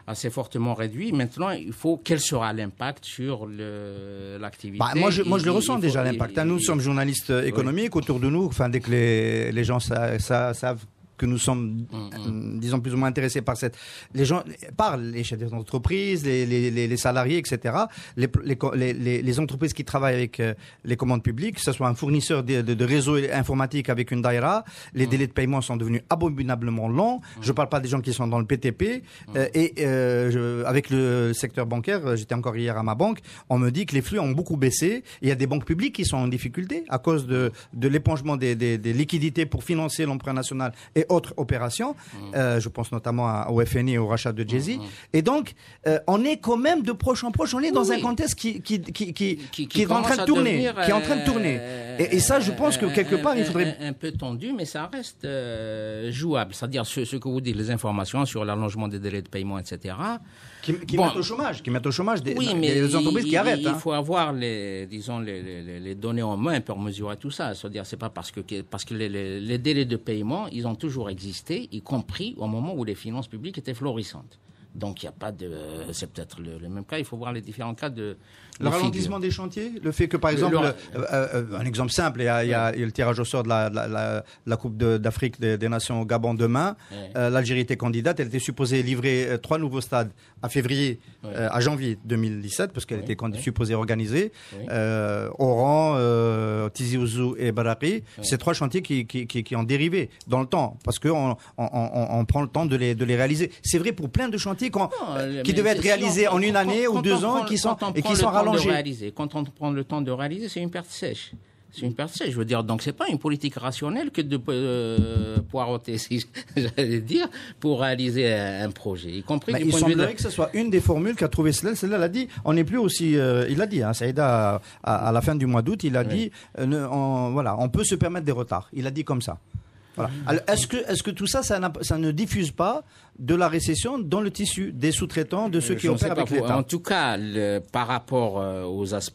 assez fortement réduit. Maintenant, il faut quel sera l'impact sur le, l'activité. Bah, moi, je, moi, je le il, ressens il faut, déjà l'impact. Il, nous il, sommes journalistes économiques, oui. Autour de nous, enfin, dès que les, les gens sa, sa, savent que nous sommes, mmh. disons, plus ou moins intéressés par cette... Les gens parlent, les chefs d'entreprise, les, les, les, les salariés, et cetera. Les, les, les, les entreprises qui travaillent avec euh, les commandes publiques, que ce soit un fournisseur de, de, de réseaux informatiques avec une daïra, les mmh. délais de paiement sont devenus abominablement longs. Mmh. Je ne parle pas des gens qui sont dans le P T P. Mmh. Euh, et euh, je, avec le secteur bancaire, j'étais encore hier à ma banque, on me dit que les flux ont beaucoup baissé. Il y a des banques publiques qui sont en difficulté à cause de, de l'épongement des, des, des liquidités pour financer l'emprunt national et autres opérations. Mmh. Euh, je pense notamment à, au F N I et au rachat de Jay-Z. Mmh. Et donc, euh, on est quand même de proche en proche. On est dans oui. un contexte qui, qui, qui, qui, qui, qui est en train de tourner. Devenir, qui est en train de tourner. Euh, et, et ça, je pense que quelque part, un, il faudrait... Un, un peu tendu, mais ça reste euh, jouable. C'est-à-dire ce, ce que vous dites, les informations sur l'allongement des délais de paiement, et cetera. Qui, qui bon. mettent au chômage, qui mettent au chômage des, oui, mais des entreprises il, qui arrêtent. Il hein. faut avoir les, disons, les, les, les données en main pour mesurer tout ça. C'est-à-dire, c'est pas parce que, parce que les, les, les délais de paiement, ils ont toujours existé, y compris au moment où les finances publiques étaient florissantes. Donc, il n'y a pas de, c'est peut-être le, le même cas. Il faut voir les différents cas de. Le ralentissement des chantiers, le fait que, par exemple, le, le, euh, euh, un exemple simple, il y a, il y a, il y a le tirage au sort de la, la, la, la Coupe de, d'Afrique des, des Nations au Gabon demain. Ouais. Euh, L'Algérie était candidate, elle était supposée livrer euh, trois nouveaux stades à février, ouais. euh, à janvier deux mille dix-sept, parce qu'elle ouais. était ouais. supposée organiser. Ouais. Euh, Oran, euh, Tizi Ouzou et Baraki, ouais. c'est trois chantiers qui, qui, qui, qui ont dérivé dans le temps, parce qu'on on, on, on prend le temps de les, de les réaliser. C'est vrai pour plein de chantiers non, qui devaient être réalisés si on, en une année quand, ou deux ans, qui sont, et qui sont rallongés. Quand on prend le temps de réaliser, c'est une perte sèche. C'est une perte sèche, je veux dire. Donc, c'est pas une politique rationnelle que de euh, poireauter, si j'allais dire, pour réaliser un, un projet. Y compris du il point semblerait de vue de... que ce soit une des formules qu'a trouvé Slel. Celle-là l'a dit. On n'est plus aussi. Euh, il l'a dit. Hein, Saïda, à, à la fin du mois d'août, il a oui. dit. Euh, ne, on, voilà, on peut se permettre des retards. Il a dit comme ça. Voilà. Alors, est-ce que, est-ce que tout ça, ça, ça ne diffuse pas de la récession dans le tissu des sous-traitants, de ceux qui Je opèrent avec pas, l'État? En tout cas, le, par rapport euh, aux aspects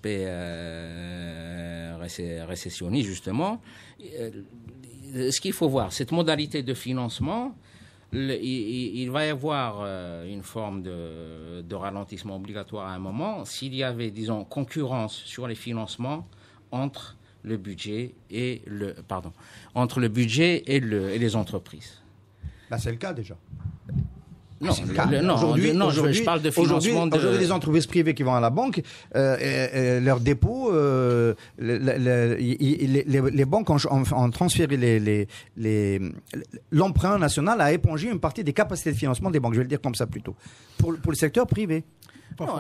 euh, réc- récessionnistes, justement, euh, ce qu'il faut voir, cette modalité de financement, le, il, il va y avoir euh, une forme de, de ralentissement obligatoire à un moment s'il y avait, disons, concurrence sur les financements entre le budget et le pardon entre le budget et, le, et les entreprises. Là, c'est le cas déjà. Non, le, le, non, aujourd'hui, non aujourd'hui, je parle de financement. Aujourd'hui, de... aujourd'hui, les entreprises privées qui vont à la banque, euh, et, et leurs dépôts, euh, le, le, le, les, les, les banques ont, ont, ont transféré les, les, les, l'emprunt national a épongé une partie des capacités de financement des banques. Je vais le dire comme ça plutôt. Pour, pour le secteur privé. Non,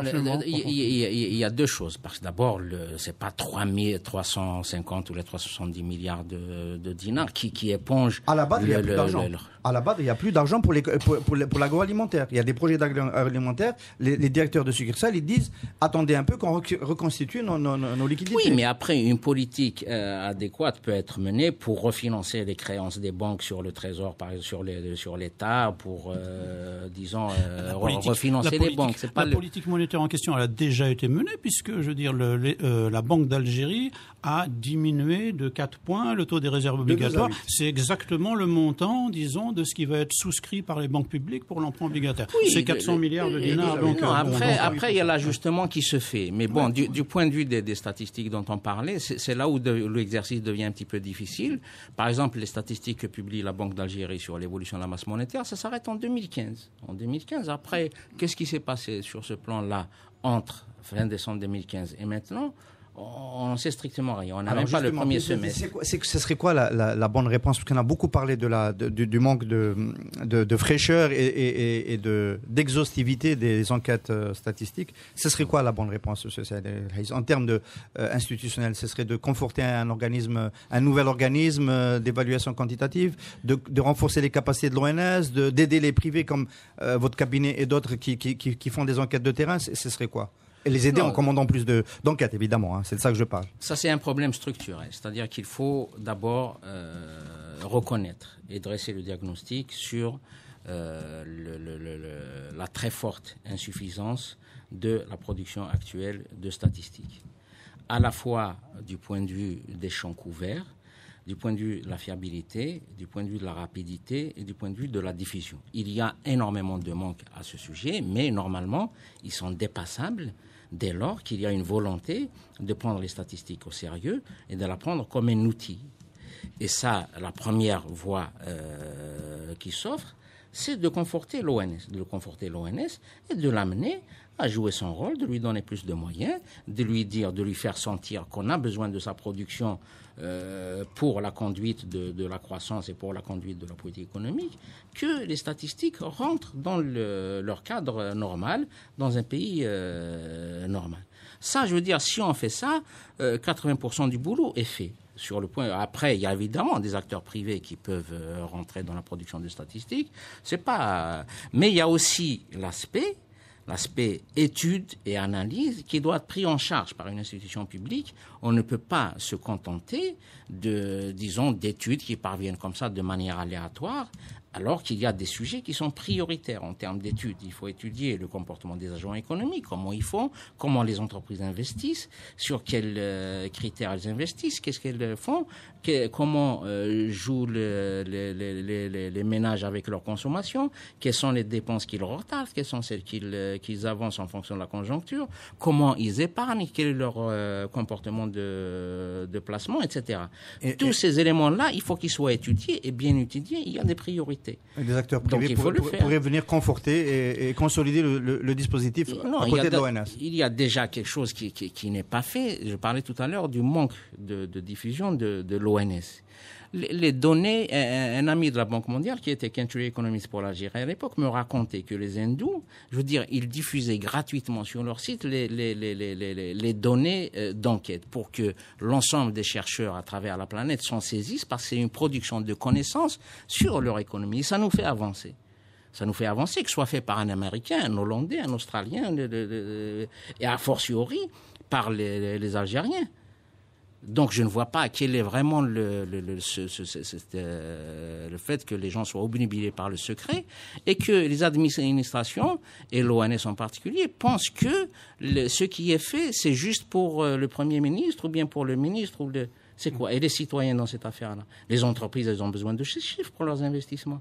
il y, y a deux choses. Parce que d'abord, c'est pas trois mille trois cent cinquante ou les trois cent soixante-dix milliards de, de dinars qui, qui épongent. À la base, il n'y a plus d'argent. Le... À la base, il n'y a plus d'argent pour, les, pour, pour, pour l'agroalimentaire. Il y a des projets d'agroalimentaire. Les, les directeurs de succursales, ils disent attendez un peu qu'on reconstitue nos, nos, nos liquidités. Oui, mais après, une politique euh, adéquate peut être menée pour refinancer les créances des banques sur le Trésor, par exemple, sur, les, sur l'État, pour, euh, disons, euh, politique, refinancer les politique, banques. C'est pas la le... politique monétaire en question, elle a déjà été menée, puisque, je veux dire, le, les, euh, la Banque d'Algérie a diminué de quatre points le taux des réserves obligatoires. C'est exactement le montant, disons, de ce qui va être souscrit par les banques publiques pour l'emprunt obligataire. Oui, c'est quatre cents le, milliards de dinars. Donc, non, euh, après, bon, après, il y a l'ajustement qui se fait. Mais bon, ouais. du, du point de vue des, des statistiques dont on parlait, c'est, c'est là où de, l'exercice devient un petit peu difficile. Par exemple, les statistiques que publie la Banque d'Algérie sur l'évolution de la masse monétaire, ça s'arrête en deux mille quinze. En deux mille quinze, après, qu'est-ce qui s'est passé sur ce plan-là entre fin décembre deux mille quinze et maintenant? On ne sait strictement rien. On n'a même pas le premier semestre. C'est quoi, c'est, ce serait quoi la, la, la bonne réponse? Parce qu'on a beaucoup parlé de la, de, du, du manque de, de, de fraîcheur et, et, et de, d'exhaustivité des enquêtes euh, statistiques. Ce serait quoi la bonne réponse, M. Saïd El-Haïs? En termes de, euh, institutionnels, ce serait de conforter un organisme, un nouvel organisme euh, d'évaluation quantitative, de, de renforcer les capacités de l'O N S, de, d'aider les privés comme euh, votre cabinet et d'autres qui, qui, qui, qui font des enquêtes de terrain. Ce serait quoi? Et les aider non. en commandant plus de, d'enquêtes, évidemment. Hein, c'est de ça que je parle. Ça, c'est un problème structurel. C'est-à-dire qu'il faut d'abord euh, reconnaître et dresser le diagnostic sur euh, le, le, le, le, la très forte insuffisance de la production actuelle de statistiques. À la fois du point de vue des champs couverts, du point de vue de la fiabilité, du point de vue de la rapidité et du point de vue de la diffusion. Il y a énormément de manques à ce sujet, mais normalement, ils sont dépassables dès lors qu'il y a une volonté de prendre les statistiques au sérieux et de la prendre comme un outil. Et ça, la première voie euh, qui s'offre, c'est de conforter l'O N S, de conforter l'O N S et de l'amener à jouer son rôle, de lui donner plus de moyens, de lui dire, de lui faire sentir qu'on a besoin de sa production euh, pour la conduite de, de la croissance et pour la conduite de la politique économique, que les statistiques rentrent dans le, leur cadre normal, dans un pays euh, normal. Ça, je veux dire, si on fait ça, euh, quatre-vingts pour cent du boulot est fait. Sur le point. Après, il y a évidemment des acteurs privés qui peuvent euh, rentrer dans la production de statistiques. C'est pas. Mais il y a aussi l'aspect, l'aspect étude et analyse qui doit être pris en charge par une institution publique. On ne peut pas se contenter de, disons, d'études qui parviennent comme ça de manière aléatoire, alors qu'il y a des sujets qui sont prioritaires en termes d'études. Il faut étudier le comportement des agents économiques, comment ils font, comment les entreprises investissent, sur quels euh, critères elles investissent, qu'est-ce qu'elles font, que, comment euh, jouent le, le, le, le, les ménages avec leur consommation, quelles sont les dépenses qu'ils retardent, quelles sont celles qu'ils, euh, qu'ils avancent en fonction de la conjoncture, comment ils épargnent, quel est leur euh, comportement de, de placement, et cetera. Et, Tous et... ces éléments-là, il faut qu'ils soient étudiés et bien étudiés. Il y a des priorités. Les acteurs privés pour, pour, pourraient venir conforter et, et consolider le, le, le dispositif non, à côté de l'O N S. Il y a déjà quelque chose qui, qui, qui n'est pas fait. Je parlais tout à l'heure du manque de, de diffusion de, de l'O N S. Les, les données, un, un ami de la Banque mondiale qui était country economist pour l'Algérie à l'époque me racontait que les hindous, je veux dire, ils diffusaient gratuitement sur leur site les, les, les, les, les, les données d'enquête pour que l'ensemble des chercheurs à travers la planète s'en saisissent parce que c'est une production de connaissances sur leur économie. Et ça nous fait avancer. Ça nous fait avancer, que ce soit fait par un Américain, un Hollandais, un Australien, de, de, de, et a fortiori par les, les Algériens. Donc je ne vois pas quel est vraiment le, le, le, ce, ce, ce, ce, euh, le fait que les gens soient obnubilés par le secret et que les administrations, et l'O N S en particulier, pensent que le, ce qui est fait, c'est juste pour euh, le Premier ministre ou bien pour le ministre. Ou le, c'est quoi? Et les citoyens dans cette affaire-là? Les entreprises, elles ont besoin de ces chiffres pour leurs investissements.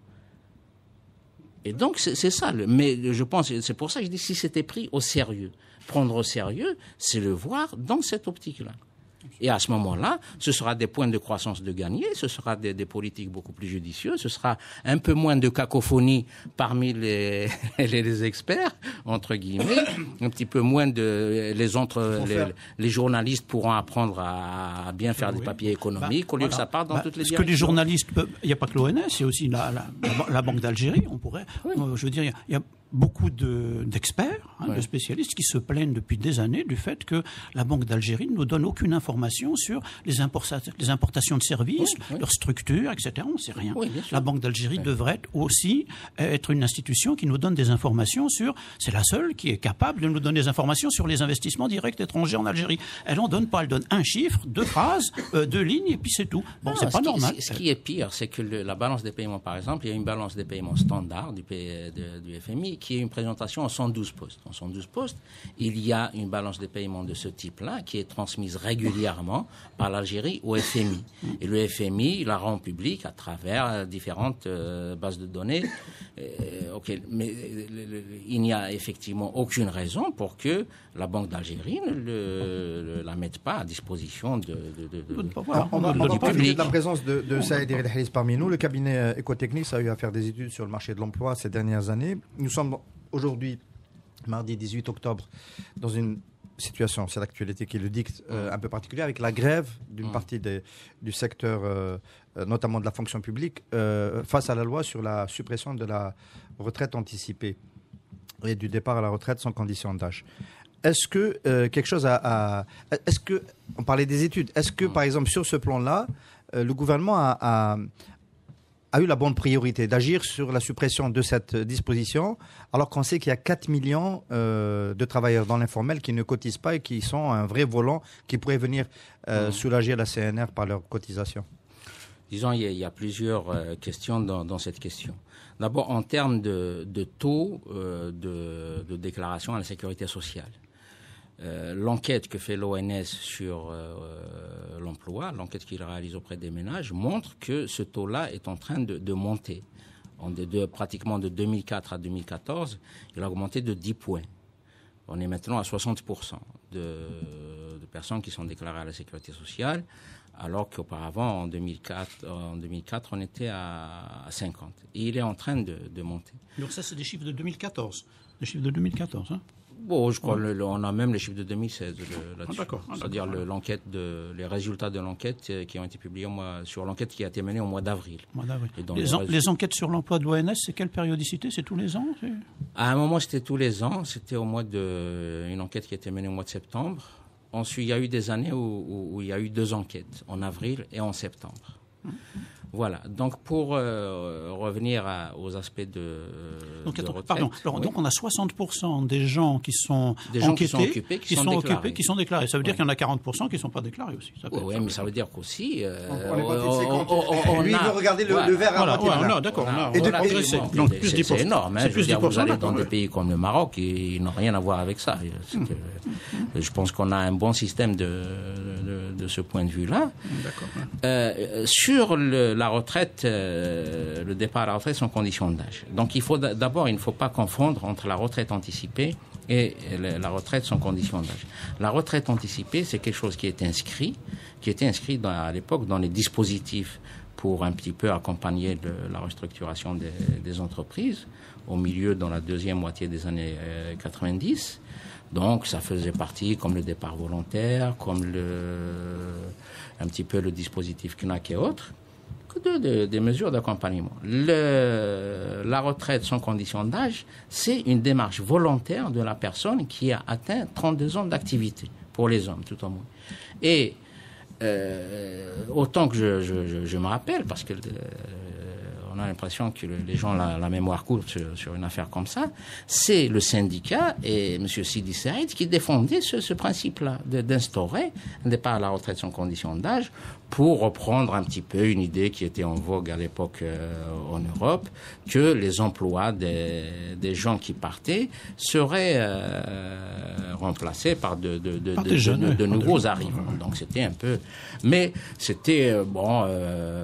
Et donc c'est, c'est ça. Le, mais je pense, c'est pour ça que je dis, si c'était pris au sérieux, prendre au sérieux, c'est le voir dans cette optique-là. Et à ce moment-là, ce sera des points de croissance de gagner, ce sera des, des politiques beaucoup plus judicieuses, ce sera un peu moins de cacophonie parmi les, les, les experts, entre guillemets, un petit peu moins de... Les, autres, les, les journalistes pourront apprendre à, à bien faire oui. des papiers économiques, bah, au lieu voilà. que ça parte dans bah, toutes les directions. Ce que les journalistes peuvent... Il n'y a pas que l'O N S, il y a aussi la, la, la, la Banque d'Algérie, on pourrait... Oui. Euh, je veux dire, il y a... Il y a beaucoup de, d'experts, hein, ouais. de spécialistes qui se plaignent depuis des années du fait que la Banque d'Algérie ne nous donne aucune information sur les, importa- les importations de services, ouais, ouais. leur structure, et cetera. On ne sait rien. Oui, la Banque d'Algérie ouais. devrait aussi être une institution qui nous donne des informations sur... C'est la seule qui est capable de nous donner des informations sur les investissements directs étrangers en Algérie. Elle n'en donne pas. Elle donne un chiffre, deux phrases, euh, deux lignes, et puis c'est tout. Bon, non, c'est pas normal. Qui, ce qui est pire, c'est que le, la balance des paiements, par exemple, il y a une balance des paiements standard du, P, de, du F M I qui est une présentation en cent douze postes. En cent douze postes, il y a une balance de paiement de ce type-là qui est transmise régulièrement par l'Algérie au F M I. Et le F M I la rend publique à travers différentes euh, bases de données. Euh, okay. Mais euh, le, il n'y a effectivement aucune raison pour que la Banque d'Algérie ne le, le, la mette pas à disposition de, de, de, de, de Alors, on va, on va parler de la présence de, de Saïd El Hariz parmi nous. Le cabinet Ecotechnics a eu à faire des études sur le marché de l'emploi ces dernières années. Nous sommes aujourd'hui, mardi dix-huit octobre, dans une situation, c'est l'actualité qui le dicte, euh, un peu particulière, avec la grève d'une mmh. partie des, du secteur, euh, notamment de la fonction publique, euh, face à la loi sur la suppression de la retraite anticipée et du départ à la retraite sans condition d'âge. Est-ce que euh, quelque chose a, a... Est-ce que, on parlait des études, est-ce que, mmh. par exemple, sur ce plan-là, euh, le gouvernement a... a a eu la bonne priorité d'agir sur la suppression de cette disposition, alors qu'on sait qu'il y a quatre millions euh, de travailleurs dans l'informel qui ne cotisent pas et qui sont un vrai volant qui pourrait venir euh, mmh. soulager la C N R par leur cotisation. Disons, il y a, il y a plusieurs euh, questions dans, dans cette question. D'abord, en termes de, de taux euh, de, de déclaration à la sécurité sociale. Euh, l'enquête que fait l'O N S sur euh, l'emploi, l'enquête qu'il réalise auprès des ménages, montre que ce taux-là est en train de, de monter. On est de, pratiquement de deux mille quatre à deux mille quatorze, il a augmenté de dix points. On est maintenant à soixante pour cent de, de personnes qui sont déclarées à la sécurité sociale, alors qu'auparavant, en deux mille quatre, en deux mille quatre, on était à, à cinquante. Et il est en train de, de monter. Donc ça, c'est des chiffres de deux mille quatorze. Des chiffres de deux mille quatorze, hein. Bon, je crois ouais. le, le, on a même les chiffres de deux mille seize le, là-dessus. Ah, d'accord. Ah, C'est-à-dire d'accord. Le, l'enquête de, les résultats de l'enquête qui ont été publiés au mois, sur l'enquête qui a été menée au mois d'avril. Mois d'avril. Les, les, en, les enquêtes sur l'emploi de l'O N S, c'est quelle périodicité? C'est tous les ans? C'est... À un moment, c'était tous les ans. C'était au mois de, une enquête qui a été menée au mois de septembre. Ensuite, il y a eu des années où, où, où il y a eu deux enquêtes, en avril et en septembre. Mmh. Voilà. Donc, pour euh, revenir à, aux aspects de, donc, de attends, retraite. Pardon. Alors, oui. Donc, on a soixante pour cent des gens qui sont des gens enquêtés, qui sont occupés, qui, qui sont, sont déclarés. occupés, qui sont déclarés. Ça veut dire ouais. qu'il y en a quarante pour cent qui ne sont pas déclarés aussi. Oui, ouais, mais ça veut dire qu'aussi... Euh, on, on, on, lui, il veut regarder le, voilà. le verre à voilà, moitié. Voilà, d'accord. On a, et on a redressé. Donc, plus c'est, dix pour cent. C'est énorme. Hein, c'est je plus veux dire, vous allez dans ouais. des pays comme le Maroc, ils n'ont rien à voir avec ça. C'est que, je pense qu'on a un bon système de, de, de ce point de vue-là. D'accord. Ouais. Euh, sur le, la retraite... Euh, le départ à la retraite sans condition d'âge. Donc il faut d'abord, il ne faut pas confondre entre la retraite anticipée et la retraite sans condition d'âge. La retraite anticipée, c'est quelque chose qui est inscrit, qui était inscrit dans, à l'époque dans les dispositifs pour un petit peu accompagner le, la restructuration des, des entreprises au milieu, dans la deuxième moitié des années euh, quatre-vingt-dix. Donc ça faisait partie comme le départ volontaire, comme le, un petit peu le dispositif C N A C et autres. De, de, des mesures d'accompagnement. Le, la retraite sans condition d'âge, c'est une démarche volontaire de la personne qui a atteint trente-deux ans d'activité, pour les hommes tout au moins. Et euh, autant que je, je, je, je me rappelle, parce que euh, on a l'impression que le, les gens ont la, la mémoire courte sur, sur une affaire comme ça, c'est le syndicat et M. Sidi Saïd qui défendaient ce, ce principe-là, de, d'instaurer un départ à la retraite sans condition d'âge pour reprendre un petit peu une idée qui était en vogue à l'époque euh, en Europe, que les emplois des, des gens qui partaient seraient euh, remplacés par de, de, de, par de, jeunes, de, de, de nouveaux de arrivants. Donc c'était un peu... Mais c'était, euh, bon, euh,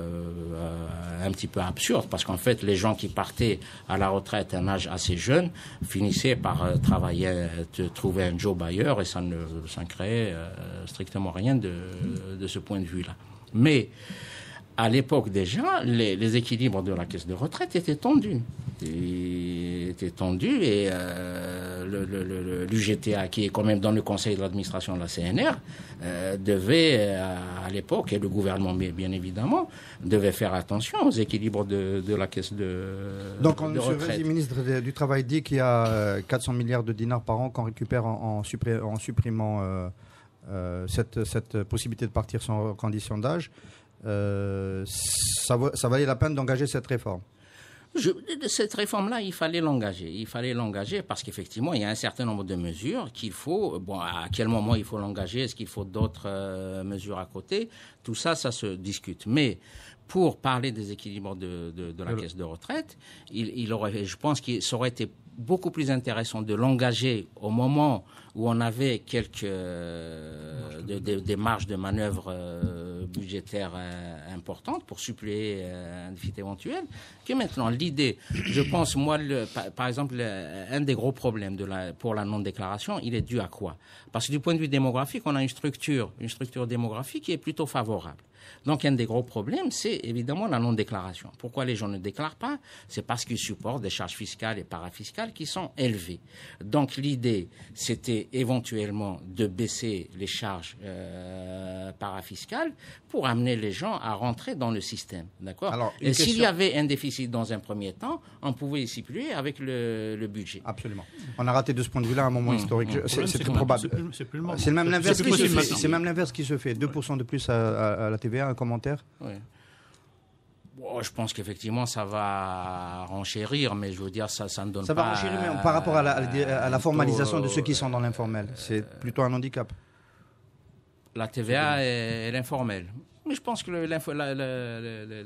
euh, un petit peu absurde, parce qu'en fait, les gens qui partaient à la retraite à un âge assez jeune finissaient par euh, travailler, euh, trouver un job ailleurs, et ça ne, ça ne créait euh, strictement rien de, de ce point de vue-là. Mais à l'époque déjà, les, les équilibres de la caisse de retraite étaient tendus. Ils étaient tendus et euh, le, le, le, l'U G T A, qui est quand même dans le conseil de l'administration de la C N R, euh, devait, à, à l'époque, et le gouvernement bien évidemment, devait faire attention aux équilibres de, de la caisse de, Donc, de, on, de retraite. Le ministre du Travail dit qu'il y a quatre cents milliards de dinars par an qu'on récupère en, en, suppré, en supprimant euh, euh, cette, cette possibilité de partir sans condition d'âge. Euh, ça, ça valait la peine d'engager cette réforme. Je, cette réforme-là, il fallait l'engager. Il fallait l'engager parce qu'effectivement, il y a un certain nombre de mesures qu'il faut... Bon, à quel moment il faut l'engager? Est-ce qu'il faut d'autres euh, mesures à côté? Tout ça, ça se discute. Mais pour parler des équilibres de, de, de la caisse de retraite, il, il aurait, je pense que ça aurait été beaucoup plus intéressant de l'engager au moment où on avait quelques euh, de, de, des marges de manœuvre euh, budgétaires euh, importantes pour suppléer euh, un déficit éventuel, que maintenant l'idée, je pense moi, le, par, par exemple, le, un des gros problèmes de la, pour la non-déclaration, il est dû à quoi? Parce que du point de vue démographique, on a une structure, une structure démographique qui est plutôt favorable. Donc, un des gros problèmes, c'est évidemment la non-déclaration. Pourquoi les gens ne déclarent pas? C'est parce qu'ils supportent des charges fiscales et parafiscales qui sont élevées. Donc, l'idée, c'était éventuellement de baisser les charges euh, parafiscales pour amener les gens à rentrer dans le système. D'accord? Alors, et question... s'il y avait un déficit dans un premier temps, on pouvait y stipuler avec le, le budget. Absolument. On a raté de ce point de vue-là un moment mmh. historique. Mmh. C'est, c'est, c'est très probable. C'est, plus, c'est, plus le c'est même l'inverse c'est qui se fait. C'est même l'inverse qui se fait. deux pour cent de plus à, à, à la T V A. Un commentaire? Oui. Bon, je pense qu'effectivement, ça va renchérir, mais je veux dire, ça, ça ne donne ça pas... Ça va renchérir, mais par rapport à la, à la formalisation de ceux qui sont dans l'informel. C'est plutôt un handicap. La T V A est, est l'informel. Mais je pense que le, la, la, la, la,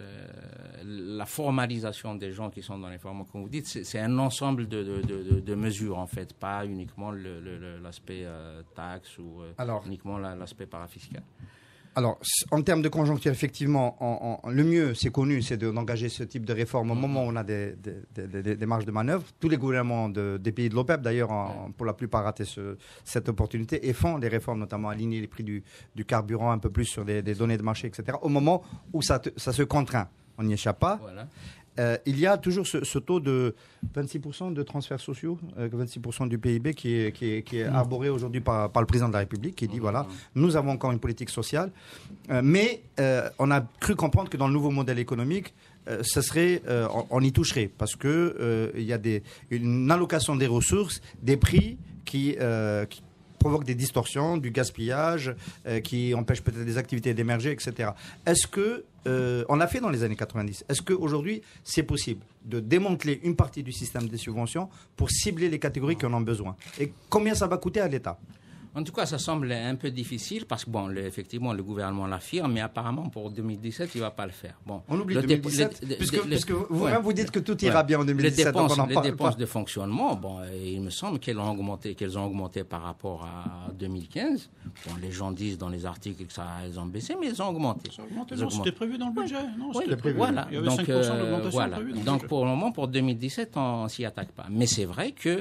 la formalisation des gens qui sont dans l'informel, comme vous dites, c'est, c'est un ensemble de, de, de, de mesures, en fait, pas uniquement le, le, l'aspect euh, taxe ou euh, Alors, uniquement la, l'aspect parafiscal. Alors, en termes de conjoncture, effectivement, en, en, le mieux, c'est connu, c'est de, d'engager ce type de réforme au moment où on a des, des, des, des marges de manœuvre. Tous les gouvernements de, des pays de l'OPEP, d'ailleurs, en, pour la plupart, raté ce, cette opportunité et font des réformes, notamment aligner les prix du, du carburant un peu plus sur des, des données de marché, et cetera, au moment où ça, te, ça se contraint. On n'y échappe pas. Voilà. Euh, il y a toujours ce, ce taux de vingt-six pour cent de transferts sociaux, euh, vingt-six pour cent du P I B qui est, qui est, qui est mmh. arboré aujourd'hui par, par le président de la République, qui dit, mmh. voilà, nous avons encore une politique sociale, euh, mais euh, on a cru comprendre que dans le nouveau modèle économique, euh, ça serait, euh, on, on y toucherait, parce qu'il euh, y a des, une allocation des ressources, des prix qui... Euh, qui provoque des distorsions, du gaspillage, euh, qui empêche peut-être des activités d'émerger, et cetera. Est-ce que, euh, on l'a fait dans les années quatre-vingt-dix, est-ce qu'aujourd'hui, c'est possible de démanteler une partie du système des subventions pour cibler les catégories qui en ont besoin? Et combien ça va coûter à l'État? En tout cas, ça semble un peu difficile parce que, bon, le, effectivement, le gouvernement l'affirme, mais apparemment, pour deux mille dix-sept, il ne va pas le faire. Bon, on oublie deux mille dix-sept, le, le, puisque, le, puisque vous-même, ouais, vous dites que tout ira ouais. bien en deux mille dix-sept. Les dépenses, donc on en les dépenses pas. de fonctionnement, bon, il me semble qu'elles ont augmenté, qu'elles ont augmenté par rapport à deux mille quinze. Bon, les gens disent dans les articles que ça, elles ont baissé, mais elles ont augmenté. Ça a augmenté, non, c'était prévu dans le budget. Non, oui, c'était prévu. Voilà. Il y avait donc, cinq pour cent d'augmentation voilà. prévue dans le donc budget. pour le moment, pour deux mille dix-sept, on ne s'y attaque pas. Mais c'est vrai que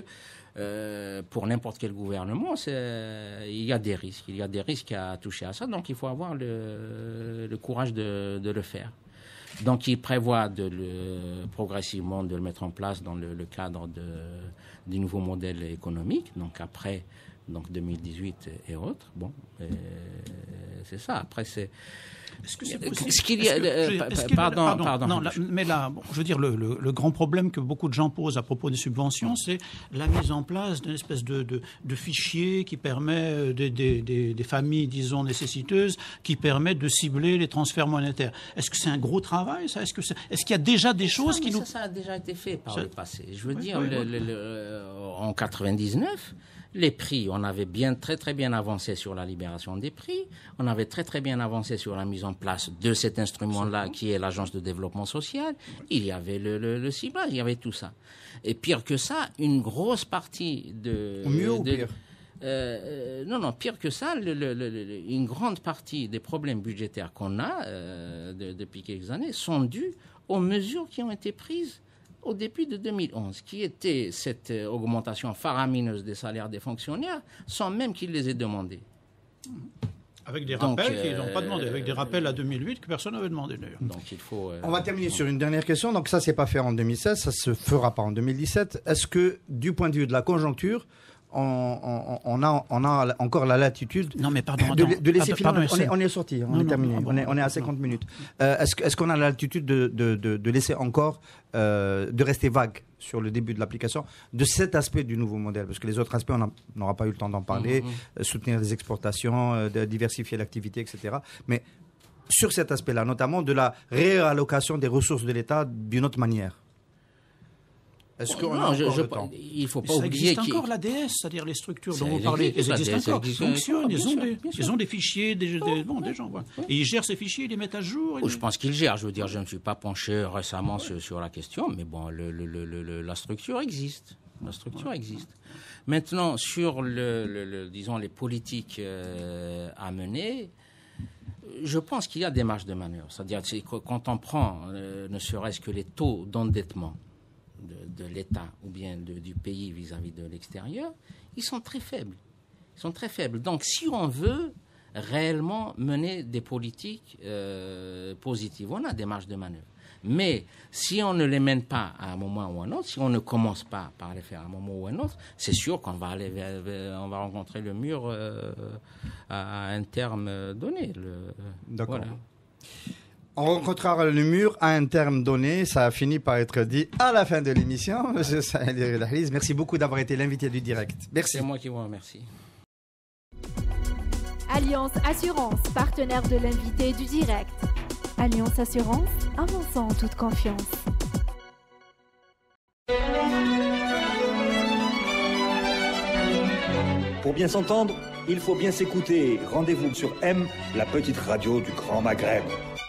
Euh, pour n'importe quel gouvernement, c'est, il y a des risques. Il y a des risques à toucher à ça, donc il faut avoir le, le courage de, de le faire. Donc il prévoit de le, progressivement de le mettre en place dans le, le cadre de, du nouveau modèle économique, donc après donc deux mille dix-huit et autres. Bon, et c'est ça. Après, c'est... Est-ce que c'est possible? Ce qu'il y a, euh, est-ce pardon, pardon, pardon. Non, là, mais là, bon, je veux dire, le, le, le grand problème que beaucoup de gens posent à propos des subventions, c'est la mise en place d'une espèce de, de, de fichier qui permet des, des, des, des familles, disons, nécessiteuses, qui permet de cibler les transferts monétaires. Est-ce que c'est un gros travail, ça? Est-ce que c'est, est-ce qu'il y a déjà des choses ça, qui ça, nous... Ça a déjà été fait par ça... le passé. Je veux oui, dire, oui, le, oui. Le, le, en quatre-vingt-dix-neuf, les prix, on avait bien, très très bien avancé sur la libération des prix, on avait très très bien avancé sur la mise en place de cet instrument-là qui est l'Agence de développement social, il y avait le, le, le ciblage, il y avait tout ça. Et pire que ça, une grosse partie de... Au mieux de, ou pire euh, Non, non, pire que ça, le, le, le, une grande partie des problèmes budgétaires qu'on a euh, de, depuis quelques années sont dus aux mesures qui ont été prises au début de deux mille onze, qui était cette euh, augmentation faramineuse des salaires des fonctionnaires, sans même qu'ils les aient demandés. Avec des donc, rappels euh, qu'ils n'ont pas demandé, avec des rappels à deux mille huit que personne n'avait demandé d'ailleurs. Donc il faut. Euh, On va terminer sur une dernière question. Donc ça, c'est pas fait en deux mille seize, ça se fera pas en deux mille dix-sept. Est-ce que, du point de vue de la conjoncture, on, on, on, a, on a encore la latitude non, mais pardon, de, attends, de laisser pardon, finir. pardon, on, est, on est sorti, on non, est non, terminé, non, on, est, on est à cinquante non. minutes. Euh, est-ce, est-ce qu'on a la latitude de, de, de, de laisser encore, euh, de rester vague sur le début de l'application de cet aspect du nouveau modèle? Parce que les autres aspects, on n'aura pas eu le temps d'en parler, mm-hmm. euh, soutenir les exportations, euh, de diversifier l'activité, et cetera. Mais sur cet aspect-là, notamment de la réallocation des ressources de l'État d'une autre manière. Est-ce qu'on non, a je, encore je, le temps? Il ne faut pas ça oublier existe qu'il... encore l'A D S, c'est-à-dire les structures ça dont vous parlez. Elles existent encore. Ils fonctionnent, ils, ont des, ils ont des fichiers, des, des, bon, des gens. Voilà. Et ils gèrent ces fichiers, ils les mettent à jour. Oh, je pense qu'ils gèrent. Je veux dire, je ne me suis pas penché récemment sur, sur la question, mais bon, le, le, le, le, la structure existe. La structure existe. Maintenant, sur le, le, le, disons, les politiques euh, à mener, je pense qu'il y a des marges de manœuvre. C'est-à-dire, c'est, quand on prend, euh, ne serait-ce que les taux d'endettement de, de l'État ou bien de, du pays vis-à-vis de l'extérieur, ils sont très faibles. Ils sont très faibles. Donc, si on veut réellement mener des politiques euh, positives, on a des marges de manœuvre. Mais si on ne les mène pas à un moment ou à un autre, si on ne commence pas par les faire à un moment ou à un autre, c'est sûr qu'on va aller vers, vers, on va rencontrer le mur euh, à un terme donné. Le, D'accord. Voilà. On rencontrera le mur à un terme donné. Ça a fini par être dit à la fin de l'émission. Monsieur Saïd El-Hariz, merci beaucoup d'avoir été l'invité du direct. Merci. C'est moi qui vous remercie. Alliance Assurance, partenaire de l'invité du direct. Alliance Assurance, avançant en toute confiance. Pour bien s'entendre, il faut bien s'écouter. Rendez-vous sur M, la petite radio du Grand Maghreb.